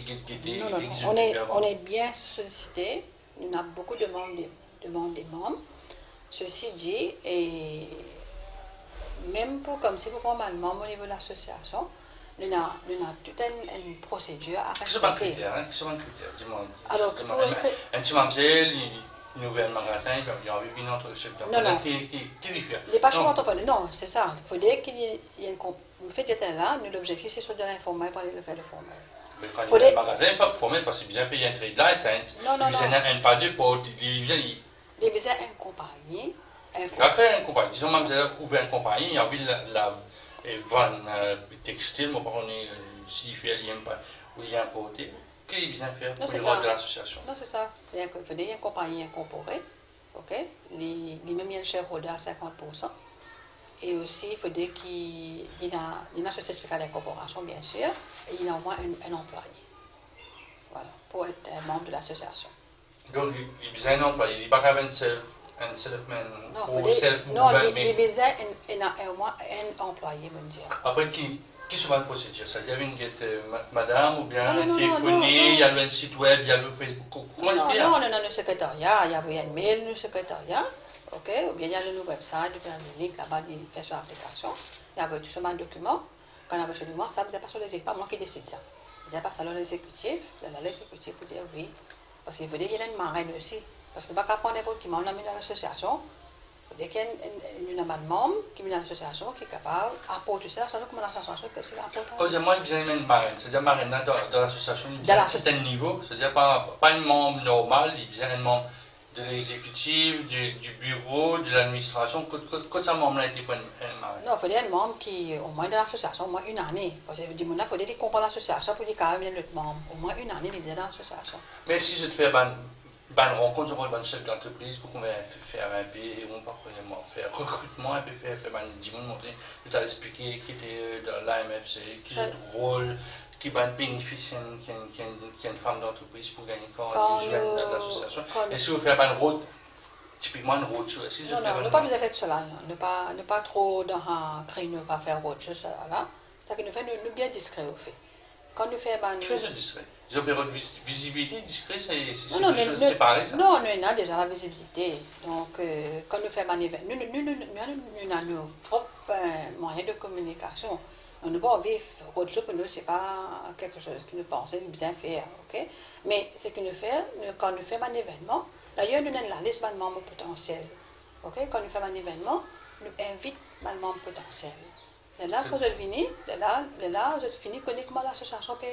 On est, on est bien sollicité. Il y a beaucoup de monde, de monde des membres. Ceci dit, et même pour, comme si pour prendre un membre au niveau de l'association, nous avons toute une, une procédure à respecter. Quels sont les critères? Hein? Quels sont les critères? Dis-moi. Alors, dis pour un, un petit mamzelle, il ouvre un magasin, il y a une autre secteur. Non, non. Qui, qui, qui lui fait? Il n'est pas chaud entrepreneur. Non, c'est ça. Il faut dire qu'il y ait une. Vous faites là, nous, l'objectif, c'est sur de l'informel pour aller le faire le formel. Mais quand il y a un magasin, il faut former parce qu'il vient payer un trade license. Non, non, non. Il vient un pas de pour. Il vient. Il vient une compagnie. Après, une compagnie. Disons, mamzelle ouvre une compagnie, il y a envie de la vendre textile, mais on est. S'il fait lien ou il y a importé. Qu'est-ce qu'il vient faire pour le rôle de l'association? Non, c'est ça. Il y a une compagnie incorporée. OK? Il y a même un shareholder à cinquante pour cent. Et aussi, il faut dire qu'il y a une association spéciale d'incorporation, bien sûr, et il y a au moins un, un employé. Voilà, pour être un membre de l'association. Donc, il y a besoin d'un employé, il n'y a pas qu'un self-man ou self-movement. Non, il y a besoin au moins un employé, je veux dire. Après, qui Qui se va la procédure? C'est-à-dire une guette madame ou bien non, non, téléphoner, il y a le site web, il y a le Facebook. Comment non, il fait? Non, non, non, le secrétariat, il y a un mail, le secrétariat. OK, ou bien il y a le website, ou bien le link là-bas, il fait sur l'application. Il y a tout ce document. Quand on a reçu le document, ça ne pas sur les pas moi qui décide ça. Il n'y a pas ça dans l'exécutif. L'exécutif pour dire oui. Parce qu'il faut dire qu'il y a une marraine aussi. Parce que ne pas prendre n'importe qui, on l'a mis dans l'association. Il faut dire qu'il y a un membre qui est mis dans l'association qui est capable d'apporter ça. Ça comme l'association que c'est important. Moi, il y a une marraine. C'est-à-dire marraine dans l'association, il y a un certain niveau. C'est-à-dire pas un membre normal, il y a un membre de l'exécutif, du, du bureau, de l'administration. Quand ça membre a été pris un marraine? Non, il faut dire un membre qui au moins dans l'association, au moins une année. Parce que il faut dire qu'il comprend l'association pour dire qu'il y a un autre membre. Au moins une année, il est dans l'association. Mais si je te fais une rencontre, je vais un chef d'entreprise pour qu'on va faire un peu, on va faire recrutement, un peu faire, faire un dis montrer, je t'ai expliqué qui était dans l'A M F C, qui est le rôle, qui va bénéficier qui est une femme d'entreprise pour gagner quand elle joue dans l'association. Et si vous faites un rôle, typiquement un rôle, si je non, non, ne pas vous faire cela, ne pas, ne pas trop dans un créneau, ne pas faire autre chose là. C'est que nous faisons nous bien discret au fait. Quand nous faisons. Tu fais ce discret. Les opéras de visibilité, discret, c'est deux choses séparées, ça? Non, nous avons déjà la visibilité. Donc, euh, quand nous faisons un événement, nous, nous, nous, nous, nous avons nos propres euh, moyens de communication. On ne peut pas vivre autre chose pour nous, ce n'est pas quelque chose que nous pensons bien faire. Okay? Mais ce que nous faisons, quand nous faisons un événement, d'ailleurs, nous avons la liste de membres potentiels. Okay? Quand nous faisons un événement, nous invitons les membres potentiels. Et là, quand je finis, là, là, je finis connaître comment l'association peut.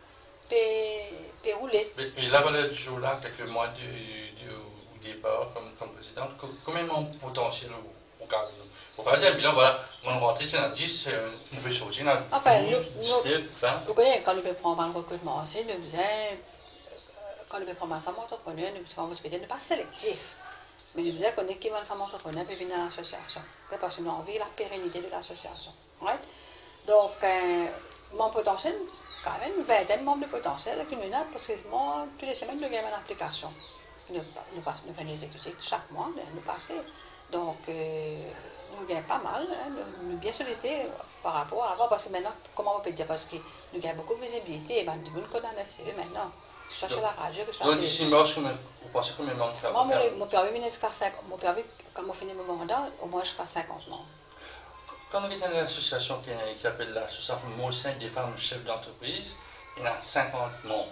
Peut rouler. Mais la valeur du jour là, avec le mois du, du, du départ comme, comme présidente, combien mon potentiel au cas au cas d'un bilan, voilà, mon rentrée c'est dans dix, nous pouvons sortir dans enfin, dix-neuf, vingt. Vous connaissez, quand nous pouvons prendre un recrutement aussi, nous faisons, quand nous pouvons prendre une femme entrepreneur, nous pouvons ne pas sélectif, mais nous faisons connaître qu'une femme entrepreneur peut venir dans l'association, parce que nous avons envie de la pérennité de l'association. Right? Donc, euh, mon potentiel, quand même, une vingtaine de membres de potentiel, qui nous a, parce que moi, toutes les semaines, nous gagnons une application. Nous, nous, passons, nous faisons des exécutifs chaque mois, nous passons. Donc, euh, nous gagnons pas mal, hein, nous, nous bien sollicités par rapport à avant, parce que maintenant, comment on peut dire, parce que nous gagnons beaucoup de visibilité, et ben, du coup, qu'on a un F C E maintenant, soit sur la radio, que sur la télévision. Donc, d'ici mars, vous pensez combien de membres? Moi, mon, mon permis, mon permis, quand on finit mon mandat, au moins jusqu'à cinquante membres. quand on est dans l'association qui, qui s'appelle l'association Mauricienne des femmes chefs d'entreprise, il y a cinquante membres.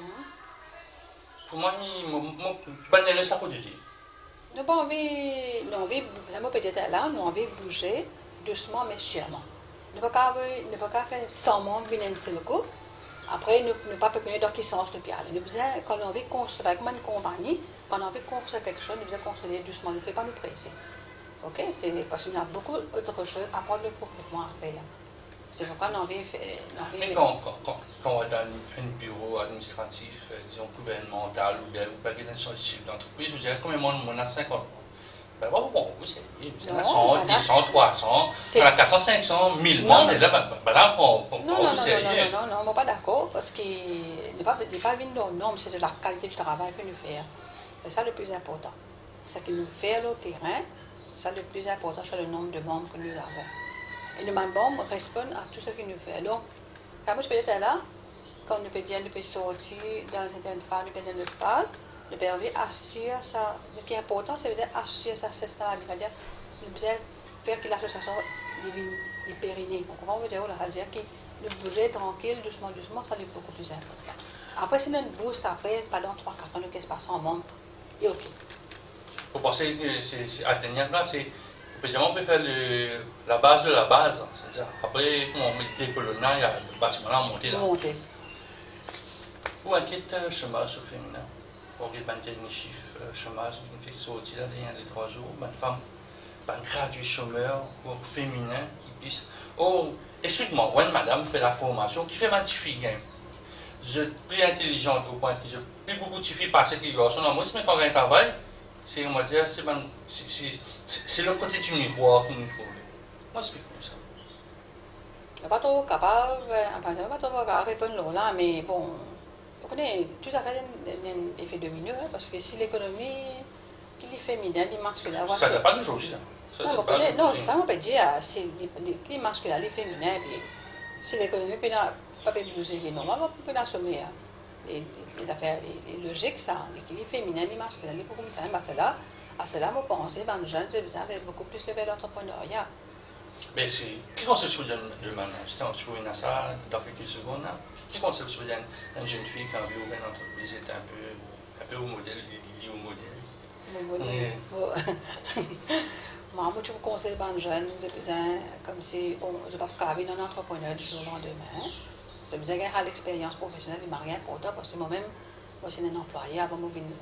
Mm-hmm. Pour moi, je ne sais pas dire. Nous avons envie, nous envie, nous peut-être là, nous envie de bouger doucement mais sûrement. Nous ne pouvons pas faire cent membres venir ici le coup. Après, nous ne pouvons pas connaître dans qui sens le pied. Nous besoin, quand on a envie de construire, comme une compagnie, quand on a envie de construire quelque chose, nous devons construire doucement. Nous ne faisons pas nous presser. Ok? C'est parce qu'il y a beaucoup d'autres choses à prendre le recrutement à faire. C'est pourquoi on a envie de faire. Mais quand, quand, quand, quand on est dans un bureau administratif, euh, disons gouvernemental ou bien pas une chef d'entreprise, vous direz combien de monde on a cinquante. Ben bon, bon, vous savez, il y en a cent, deux cents, trois cents, il y en a quatre cents, cinq cents, mille membres, et là, ben, ben là, on peut non, non, non, non, non, non, non, non, pas d'accord, parce qu'il n'est pas venu dans le nombre, c'est de la qualité du travail que nous faisons. C'est ça le plus important. Ce que nous faisons au terrain, c'est ça le plus important, c'est le nombre de membres que nous avons. Et les membres répondent à tout ce que nous faisons. Donc, quand je peux être là, quand nous peut dire, nous peut sortir dans certaines phases, nous peut dans d'autres phases, nous peut assurer ça. Ce qui est important, c'est assurer sa stabilité. C'est-à-dire, nous devons faire que l'association est périnée. On comprend, c'est-à-dire que nous bouger tranquille, doucement, doucement, ça est beaucoup plus important. Après, si nous bougons après, pendant trois quatre ans, nous ne pas cent membres, et ok. Vous pensez que c'est atteignable là, c'est. On peut faire le, la base de la base. C'est-à-dire, après, on met le décolonnant, il y a le bâtiment là monté là. Monté. Ou inquiète le chômage féminin. Pour les derniers chiffres, le chômage, une fille qui sortit là, il y a des trois jours, une femme, un gradué chômeur ou féminin qui puisse. Oh, explique-moi, ouais, madame fait la formation, qui fait vingt filles game. Je suis plus intelligente au point que je plus beaucoup de filles passer que les garçons. Moi, si je quand un travail, c'est, on va dire, c'est le côté du miroir que nous trouvons. Moi, c'est comme ça. Je ne suis pas trop capable, je ne suis pas trop capable de répondre là, mais bon, vous connaissez, tout à fait un effet domino, hein, parce que si l'économie, qui est féminin, les masculins... Ça ne dépend pas d'aujourd'hui, ça. Non, non, ça on peut dire, c'est les masculins, les féminins, puis si l'économie peut pas bouger, les normes, on peut l'assommer. Les affaires logiques, ça, l'équilibre féminin, les masculins, les beaucoup plus simples, à cela, à cela, vous pensez, ben, jeunes, c'est beaucoup plus le l'entrepreneuriat. Mais c'est. Qui conseille sur le manage? C'est un petit peu ça dans quelques secondes. Qui conseille sur une jeune fille qui a envie d'ouvrir une entreprise est un peu, un peu au modèle, lié au modèle? Au modèle. Moi, je vous conseille aux jeunes, comme si, bon, je ne vais pas être un entrepreneur du jour au lendemain. Je besoin d'avoir l'expérience professionnelle, il m'a rien pour toi, parce que moi-même, moi, je suis un employé avant de devenir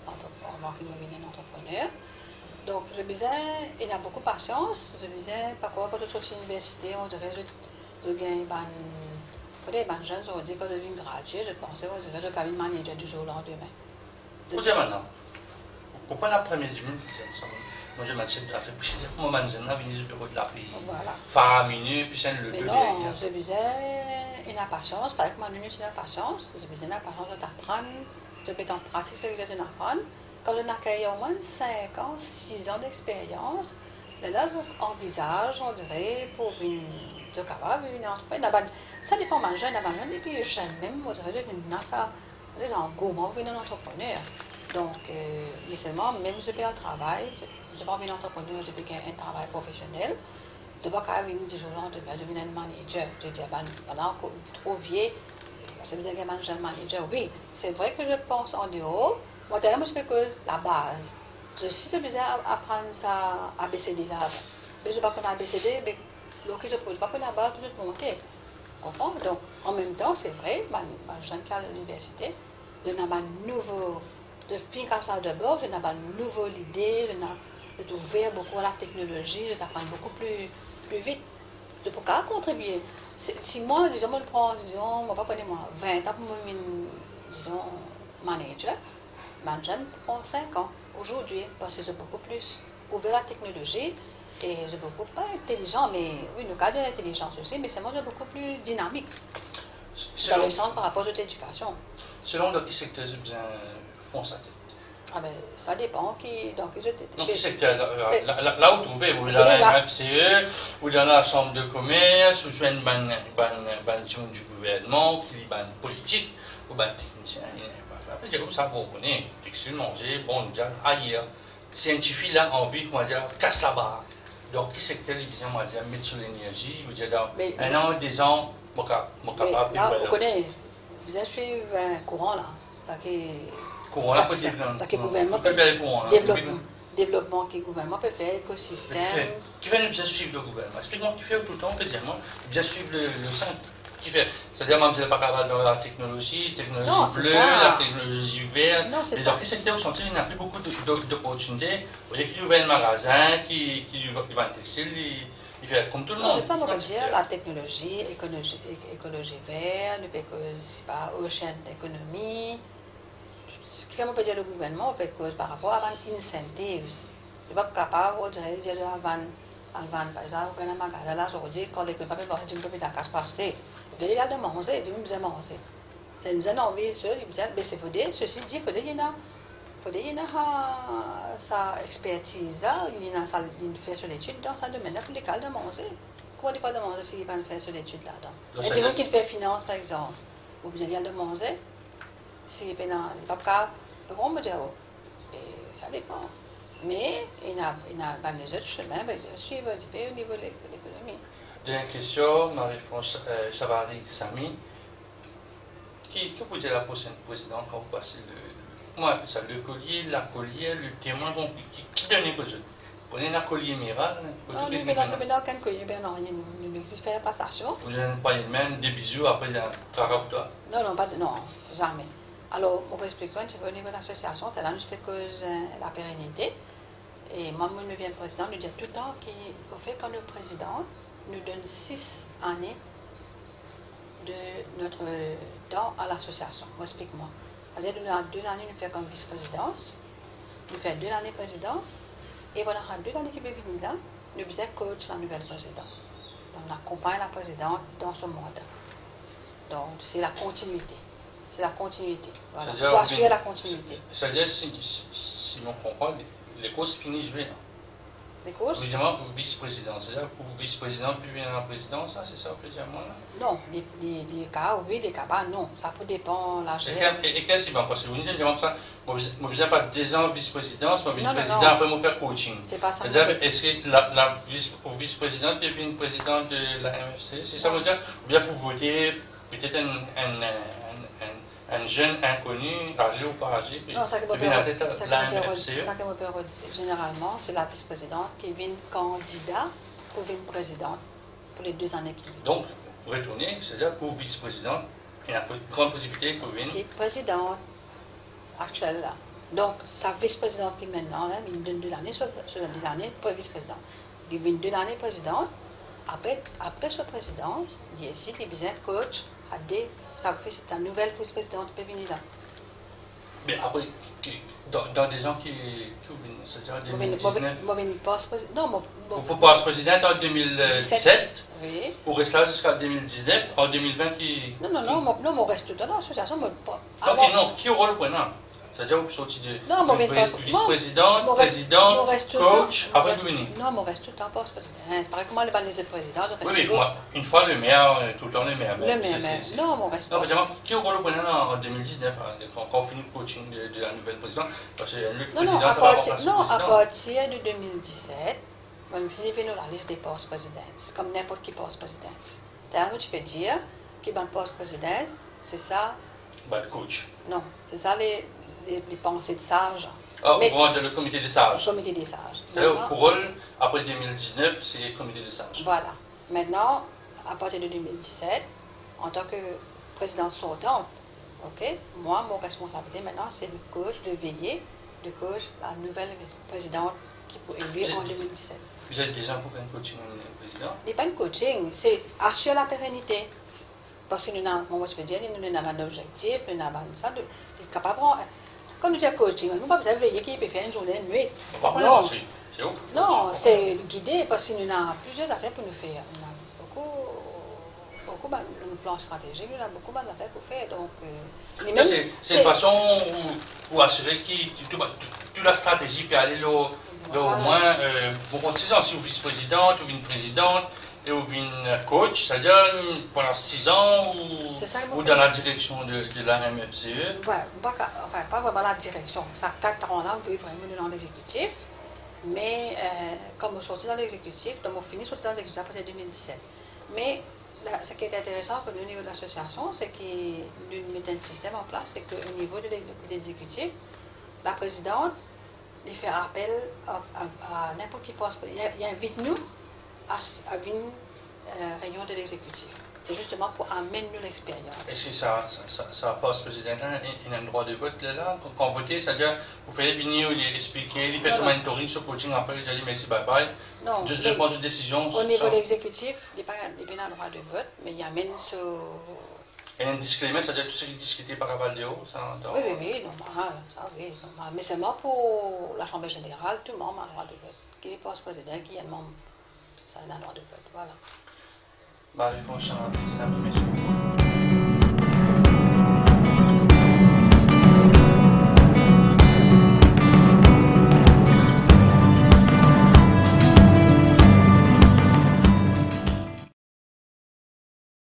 un entrepreneur. Donc, je besoin, il a beaucoup de patience, je besoin, par contre, quand je suis à l'université, on dirait, je, je gagne, ben, quand les jeunes ont dit que je deviens gratuit, je pensais, on dirait, je deviens manager du jour au lendemain. Vous dire maintenant, pourquoi la première minute, moi je m'achète de la précision, moi je vais venir au bureau de la pays. Voilà. Faire minute, puis c'est le deux non, je besoin, il a patience, par exemple, moi, c'est la patience, je besoin de la patience de t'apprendre, de mettre en pratique ce que je viens d'apprendre. Quand on a accueilli au moins cinq ans, six ans d'expérience, là, on envisage, on dirait, pour une de capable, une entreprise. Ça dépend de jeune, jeune, et puis jeune même, on dirait, ça, c'est un gourmand pour un entrepreneur. Donc, euh, mais seulement, même si je fais un travail, je ne suis pas un entrepreneur, je fais un travail professionnel, je ne vais pas venir du jour au lendemain, je deviens un manager. Je dis, ben, pendant que je suis trop vieux, c'est besoin d'un jeune manager. Oui, c'est vrai que je pense en dehors. Moi, moi, je fais que la base. Je suis besoin d'apprendre ça A B C D là. Mais je ne vais pas prendre A B C D, mais donc je ne peux pas prendre la base pour je monter. Comprends? Donc, en même temps, c'est vrai, je jeune qui à l'université, je n'ai pas un nouveau. Je finis comme ça d'abord, je n'ai pas une nouvelle idée, je suis ouvert beaucoup à la technologie, je t'apprends beaucoup plus, plus vite. Je peux pas contribuer. Si moi, disons, je prends, disons, moi, pas moi, vingt ans pour me disons, manager, ben, je prends cinq ans aujourd'hui, parce que je suis beaucoup plus ouvert à la technologie et je suis beaucoup pas intelligent, mais oui, le cas de l'intelligence aussi, mais c'est moi, je suis beaucoup plus dynamique dans le sens par rapport à l'éducation. Selon dans quel secteur vous besoin font ça? Ah ben, ça dépend qui, dans quel secteur. Donc, secteur, là, là, là où vous trouvez, vous dans la F C E, ou dans la chambre de commerce, ou une banne du gouvernement, qui est une politique, ou une technicien. C'est comme ça qu'on connaît. Excellent manger, bon, nous dire ailleurs. Scientifique là, envie, on va dire, casse la barre. dans quel secteur ils disent, on va dire, mettre sur l'énergie, vous dire, dans Mais un vous- an, deux ans, mon cap, mon Mais capable, là, voilà. vous connaissez, vous avez suivi un courant là, ça qui est Courant, là, ça- pas ça- de ça qui est gouvernement, peut bien le courant. hein. développement, développement qui est gouvernement peut faire, écosystème. Qui fait bien suivre le gouvernement. Explique-moi, qui fait tout le temps, quotidiennement, bien suivre le, le centre. Qui fait, c'est-à-dire, moi, je ne pas capable dans la technologie, technologie Non, c'est bleue, ça. la technologie verte. Non, c'est Et ça. dans quel secteur vous sentez qu'il n'y a plus beaucoup de- de- d'opportunités. Vous voyez qu'il ouvre un magasin, qui, qui vend un textile, il, il fait comme tout le Non, monde. c'est ça, on va Ouais, dire, c'est- la technologie, écologie, é- écologie verte, parce que c'est pas ocean d'économie. Ce qu'on peut dire le gouvernement, parce que par rapport à l'incentives, il n'est pas capable de dire avant, avant, par exemple, on fait un magasin là, aujourd'hui, quand les papiers vont dire que la casse passer, il y a de manger, il dit, manger. C'est une envie seule, il dit, mais c'est faudrait, ceci dit, il faudrait, il y a, faudrait, il y a sa expertise, il y a sa, il fait sur l'étude dans sa domaine, pour les cas de manger. Comment il pas de manger s'il va faire sur l'étude là-dedans? Et dis-vous qu'il fait finance, par exemple, ou bien il y a de manger. Si il n'y a pas de cas, on me dit, ça dépend. Mais il y a, il y a des autres chemins, suivre un petit peu au niveau de l'économie. Dernière question, Marie-France euh, Chavary Samy. Qui, qui vous êtes la prochaine présidente quand vous passez le, comment on appelle ça, le collier, la collier, le témoin, bon, qui, qui donne les choses? Vous prenez la collier miracle, vous Non, donnez nous n'avons pas aucun collier, non, il n'existe pas de passation. vous donnez pas une main, des bisous, après il y a un caractère toi. Non, non, pas de, non, jamais. Alors, on peut expliquer un petit peu au niveau de l'association, c'est là, nous expliquons la pérennité. Et moi, je deviens président, je dis tout le temps qu'au fait, quand le président nous donne six années de notre temps à l'association. Moi, explique-moi. C'est-à-dire, nous avons deux années, nous faisons comme vice-présidence, nous faisons deux années président, et pendant deux années qui peuvent venir là, nous faisons coach la nouvelle présidente. Donc, on accompagne la présidente dans son mandat. Donc, c'est la continuité. C'est la continuité. Voilà. Pour assurer la continuité. C'est-à-dire, si, si, si on comprend, les courses finissent juillet. Les courses? Évidemment, pour vice-président, c'est-à-dire pour vice-président, puis venir la présidence, ça, c'est ça, plaisirement là? Non, les, les, les cas, oui, les cas, pas non. Ça peut dépendre de l'âge. Et, et qu'est-ce qui va passer? Vous dites, je ça, je vais passer deux ans vice-présidence, je vais Non, non, président, non. après je vais faire coaching. C'est pas ça. C'est-à-dire, est-ce que la, la vice, pour vice-présidente, puis une présidente de la M F C, c'est ça, vous dire, ou bien pour voter peut-être un, un, un, un, un jeune inconnu, âgé ou pas âgé, puis Non, ça que puis la tête ça de la que M me F C. peut- ça que me peut redire, généralement, c'est la vice-présidente qui vient candidat pour venir présidente pour les deux années qui viennent. Donc, retourner, c'est-à-dire pour vice-présidente, il y a une grande possibilité pour venir. Qui est présidente actuelle là. Donc, sa vice-présidente qui est maintenant, là, il donne deux années, sur, sur deux années pour vice-président. Il vient deux années présidente. Après, après sa présidence, il décide, il vient coach à des. Ça fait c'est une nouvelle vice-présidente qui peut venir là. Mais après, qui- dans, dans des gens qui, qui viennent, c'est-à-dire en deux mille dix-neuf, Moi, je ne passe pas. Non, moi. vous pouvez passer président en deux mille dix-sept, Oui. pour rester là jusqu'en deux mille dix-neuf, en deux mille vingt qui... Non, non, non, moi, non, moi, reste tout dans l'association. Moi, pas. Donc, avant- non, qui aura le prenant? C'est-à-dire, vous sortez de Non, moi, de je ne vice- vice-président, Moi, reste- président, moi, reste tout le temps- coach, moi, après reste- vous venez. Non, moi, reste tout le temps poste-président. Pareil comment les bandes de président, je reste Oui, mais toujours moi, une fois le maire, euh, tout le temps le maire. le mais même. c'est- c'est- c'est- Non, moi, reste Non, pas. mais vraiment, qui aura le prenant en deux mille dix-neuf, hein, quand, quand on finit le coaching de, de la nouvelle présidente? Parce que le Non, président non, à va partir, remplacer non, le à président. partir de deux mille dix-sept, moi, je vais venir dans la liste des postes présidents, comme n'importe qui poste président. C'est-à-dire, tu peux dire qui est poste président, c'est ça, Bah, le coach. non, c'est ça les, les, les pensées de sages, Ah, Mais- au moment de le comité des le sages. comité des sages. C'est-à-dire, Maintenant- pour eux, après deux mille dix-neuf, c'est le comité des sages. Voilà. Maintenant, à partir de deux mille dix-sept, en tant que présidente sortante, ok, moi, mon responsabilité maintenant, c'est le coach, de veiller, de coach la nouvelle présidente qui peut élever en deux mille dix-sept. Vous êtes déjà pour faire un coaching au président? Ce n'est pas une coaching, c'est assurer la pérennité. Parce que nous avons, moi je peux dire, nous avons un objectif, nous avons ça, de, d'être capable. Quand nous disons coaching, nous n'avons pas besoin de veiller qui peut faire une journée, une nuit. Pas mal, Non. c'est c'est où? Non, c'est guidé parce que nous avons plusieurs affaires pour nous faire. Nous avons beaucoup, beaucoup de plans stratégiques, nous avons beaucoup d'affaires pour faire. Donc, euh, et Mais même- C'est c'est une façon où- pour assurer que toute toute la stratégie peut aller là, là, au Voilà. moins, euh, bon, six ans, si vous vice-présidente, ou une présidente, et vous une coach, c'est-à-dire euh, pendant six ans, ou, C'est ça, il ou faut dans faire. la direction de, de la M F C E. Ouais, pas, qu'à- enfin, pas vraiment la direction. Ça, quatre ans là, on peut vraiment dans l'exécutif. Mais euh, comme on sortit dans l'exécutif, donc on finit sorti dans l'exécutif après deux mille dix-sept. Mais là, ce qui est intéressant au niveau de l'association, c'est que nous mettons un système en place, c'est qu'au niveau de l'exécutif, la présidente il fait appel à, à, à n'importe qui poste. Il, il invite nous à, à venir euh, réunion de l'exécutif. C'est justement pour amener nous l'expérience. Et si ça, ça, ça, ça passe président, il a un droit de vote là, quand vous votez, c'est-à-dire vous faites venir, il expliquer, il fait son mentoring, son coaching, après il dit merci, bye bye. Non, je, je pense une décision. Au niveau de l'exécutif, il n'a pas un droit de vote, mais il amène ce. Et un disclaimer, c'est-à-dire tout ce qui est discuté par Aval de haut, ça dans... Oui, oui, oui, normal, ça oui, normal. Mais seulement pour l'Assemblée générale, tout le monde a le droit de vote. Qui est poste-président, qui est membre, ça a un droit de vote, voilà. Marie-François, samedi, messieurs.